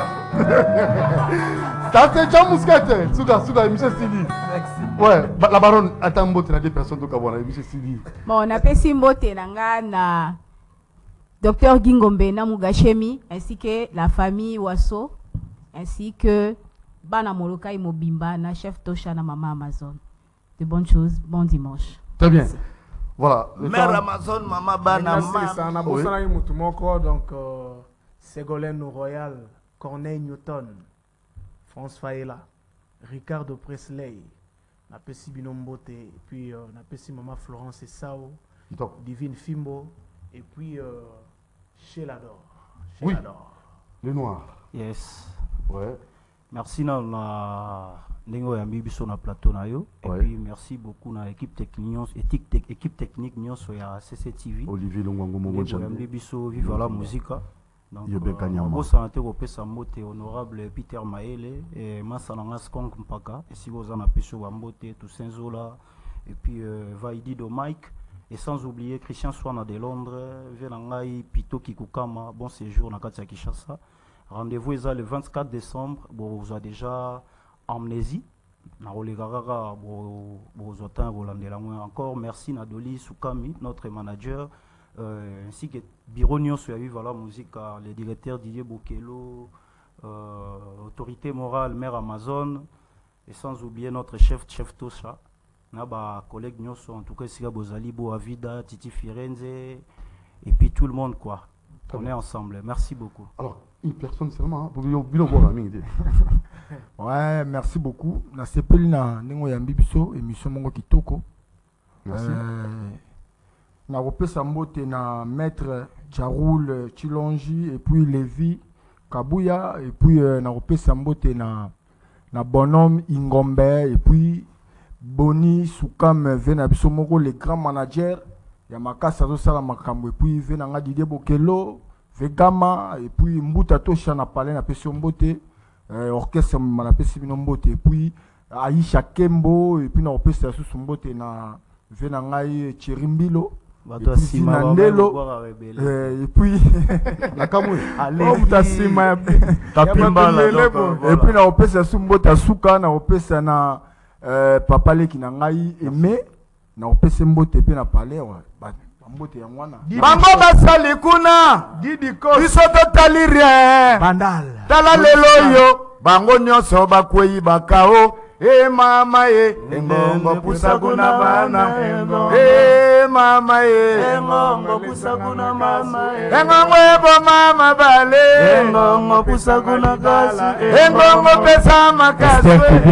Ça c'est Jean Mousquet, Souga, Souga, monsieur Sidi. Merci. Ouais, la baronne attend mbote na deux personnes donc abona, monsieur Sidi. Bon, on appelle si mbote nanga na Docteur Gingombe na Mugashemi ainsi que la famille Wasso ainsi que Bana Moloka Mobimba na chef Tosha na Maman Amazon. De bonnes choses, bon dimanche. Très bien. Voilà. Mère Amazon, Maman Bana. Merci, ça a besoin d'aller Moutoumoko, donc euh, Ségolène Royal, Corneille Newton, France Faela, Ricardo Presley, Napesi Binombote, et puis euh, Napesi Maman Florence Sao, Divine Fimbo, et puis euh, Shelador. Oui, le noir. Yes. Ouais. Merci na na ndenge ya bibiso na plateau na yo. Et puis merci beaucoup na équipe technique, équipe équipe technique nyonso ya C C T V. Olivier Longwango Momo Jambe. Bibiso vive la musique. Donc on santé au pesa mote honorable Peter Maele et Masananga Skong Mpaka et si vous en appelez sur Wambote Toussaint et puis euh, Vaidi do Mike. Et sans oublier Christian Swana de Londres, Venangai, Pito Kikukama, bon séjour dans Katia Kishasa. Rendez-vous est le vingt-quatre décembre, bon, vous avez déjà Amnésie. Encore merci Nadoli Soukami, notre manager, euh, ainsi que Bironio Suaviva la musique, le directeur Didier Bokelo, euh, autorité morale, maire Amazon, et sans oublier notre chef, chef Tosha. Naba collègues nyonso en tout cas Siga Bozali Bo Avida Titi Firenze et puis tout le monde quoi. On est ensemble. Merci beaucoup. Alors une personne seulement pour bien voir la mine. Ouais, merci beaucoup. Na sepeli na ningo ya mbibiso émission mongo kitoko. Merci. Euh, na repesa mbote na maître Jaroul Chilongi et puis Lévi Kabuya et puis euh, na repesa mbote na na bonhomme Ingombe et puis Boni Soukam Venabiso Moko, le grand manager, Yamaka Sado Salamakambo, et puis Venanga Didier Bokelo, Vegama, et puis Mbuta Tosha na Palais na Pession Mbote, orchestre na Pession Mbote, et puis Aisha Kembo, et puis na orchestre sous Mbote na Venanga Chirimbilo, et puis Nandelo, et puis la Kamou, et puis na orchestre sous Mbote Souka, na orchestre na Euh, papa le qui n'a ngai aimé na opese mbote pe na palais wa mbote ya mwana bango basali kuna Didi Kos biso totali rien bandal tala lelo yo bango nyonso bakwei bakao e mama e engongo pusa kuna bana e mama e engongo pusa kuna mama e engongo ebo mama bale engongo pusa kuna kasi engongo pesa makasi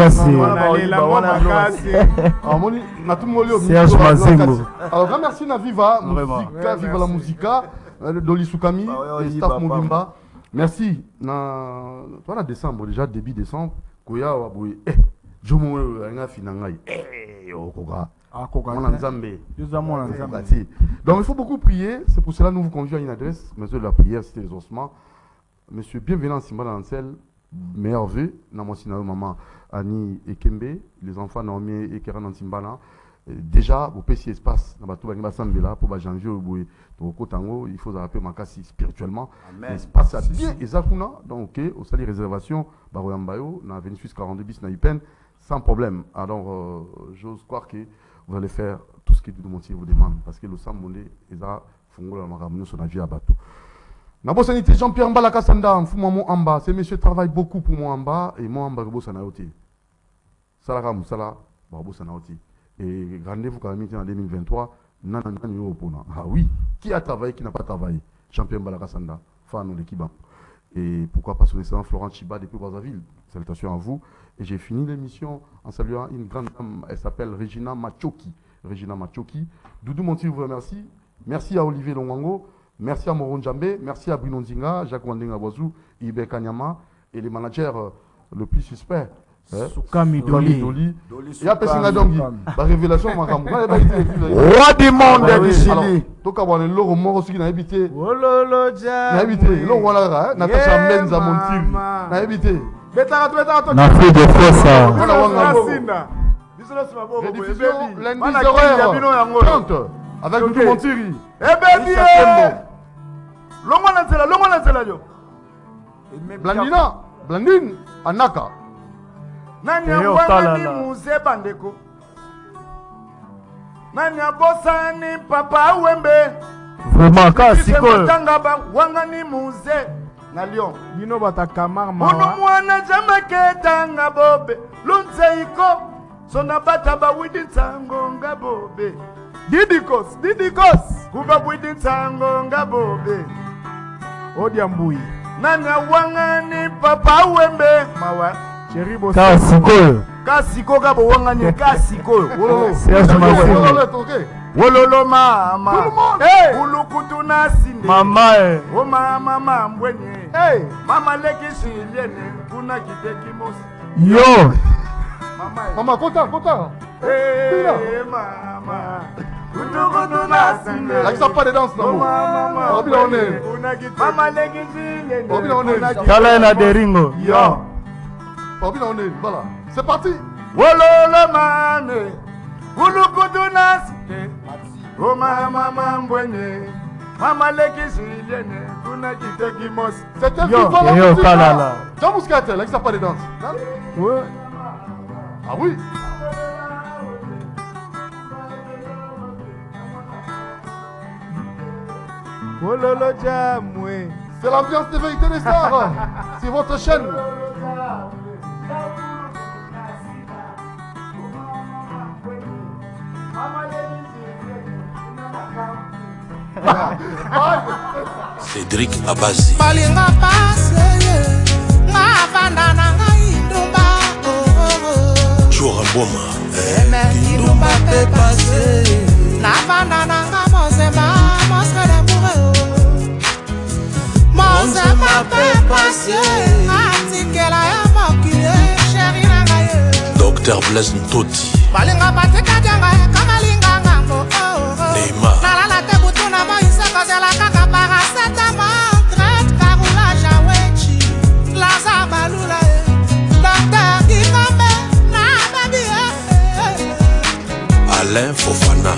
Serge Mazengo. Alors grand merci na Viva Musica, Viva la Musica, Doli Soukami et Staff Mobimba. Merci na toi décembre déjà début décembre koya wa boy eh jomo nga finangai eh okoka akoka mona nzambe yozamo na nzambe. Donc il faut beaucoup prier, c'est pour cela nous vous convions à une adresse monsieur de la prière c'était les ossements monsieur bienvenant Simba Lancel meilleur vœu na mosina maman Annie Ekembe les enfants Naomi et Keran Simbana déjà au P C espace na batu bangi basambela pour ba janvier boy to kotango il faut rappeler makasi spirituellement espace a bien ezakuna donc OK au sali réservation ba royambayo na avenue Suisse quarante-deux bis na Upen sans problème. Alors euh, j'ose croire que vous allez faire tout ce que tout le monde vous demande parce que le sang mondé eza fongola makamno sur la vie à bateau. Na bosanité Jean-Pierre Mbala Kasanda mfuma mo amba ces messieurs travaillent beaucoup pour moi en bas et moi en bas bossa na oti. Sala musala ba bossa na oti. Et rendez-vous quand même en deux mille vingt-trois. Non, non, non, non, ah oui. Qui a travaillé, qui n'a pas travaillé? Champion Balakasanda, fan de l'équipe. Et pourquoi pas son excellent Florent Chiba depuis Brazzaville. Salutations à vous. Et j'ai fini l'émission en saluant une grande dame, elle s'appelle Regina Machoki. Regina Machoki. Doudou Monti vous remercie. Merci à Olivier Longango. Merci à Moron Djambé. Merci à Bruno Nzinga, Jacques Wandenga Boazou, Ibe Kanyama et les managers euh, le plus suspect. Soukami Doli. Il y a Pessinga Dongi. La révélation, roi du monde, Bichili. Donc, avoir le loro mort aussi qui n'a habité. Oh lolo, Dja. N'a habité. L'eau, voilà, Natacha Menza Montil. N'a habité. N'a fait de fois ça. Rediffusion lundi horaire trente avec Doudou Montiri. Eh baby, longo na nzela, longo na nzela yo. Blandina, Blandine, Anaka. Nani abwanga ni muze bandeko. Nani abosani papa wembe. Vraiment kasiko. Tanga ba wanga ni muze na Lyon. Bino batakamar mawa. Uno mwana jamake tanga bobe. Lunze iko. Sona bata ba widi tango ngabobe. Didikos, Didikos. Kuba widi tango ngabobe. Odiambui. Nani wanga ni papa wembe mawa. Cheribo kasiko. Kasiko gabo wanga ni kasiko. Serge Massimo. Wololo mama. Hey. Ulukutu nasinde. Mama eh. O mama mambwenye. Hey. Mama leki shiliene. Kuna kiteki mosi. Yo. Mama. Mama kota kota. Hey mama. Kutukutu nasinde. Like ça pas de danse là. Mama. Mama leki shiliene. Kala na deringo. Yo. Voilà. C'est parti. Wololo mame. Ulukutu nasinde. O mama mambwenye. Mama leki shiliene. Kuna kiteki mosi. C'était Yo, yo, Kalala. Jean Mouscatel, like ça pas de danse. Ouais. Ah oui. Wololo jamwe. C'est l'ambiance de vérité des stars. C'est votre chaîne. Cédric Abazi. Balinga passe, nga bandana nga indumba. Jour à Boma. Indumba peut passer. Na bandana nga mozema, mosque d'amoureux. Mozema peut passer. Nga tikela ya mokile, chéri na nga. Docteur Blaise Ntoti. Balinga patika janga, kamalinga nga mo. Neymar. Nalala te butuna mo iseko zela kaka paracetamol. Traite carroulage à Wechi. Laza balula e. Docteur Kikambe. Na baby e. Alain Fofana.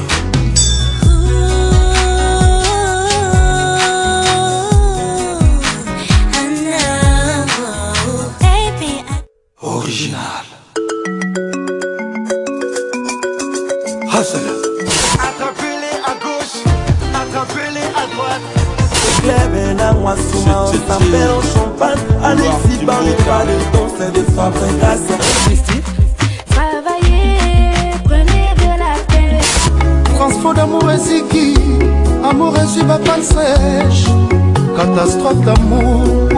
Original. Hustle. Attrapez-les à gauche, attrapez-les à droite. Clébé na Wassouma, on s'appelle au champagne. Alexis Barry, pas de ton, c'est de fabrication. Travaillez, prenez de la peine. Transfo d'amour et Ziki, amour et Zuba pas sèche. Catastrophe d'amour,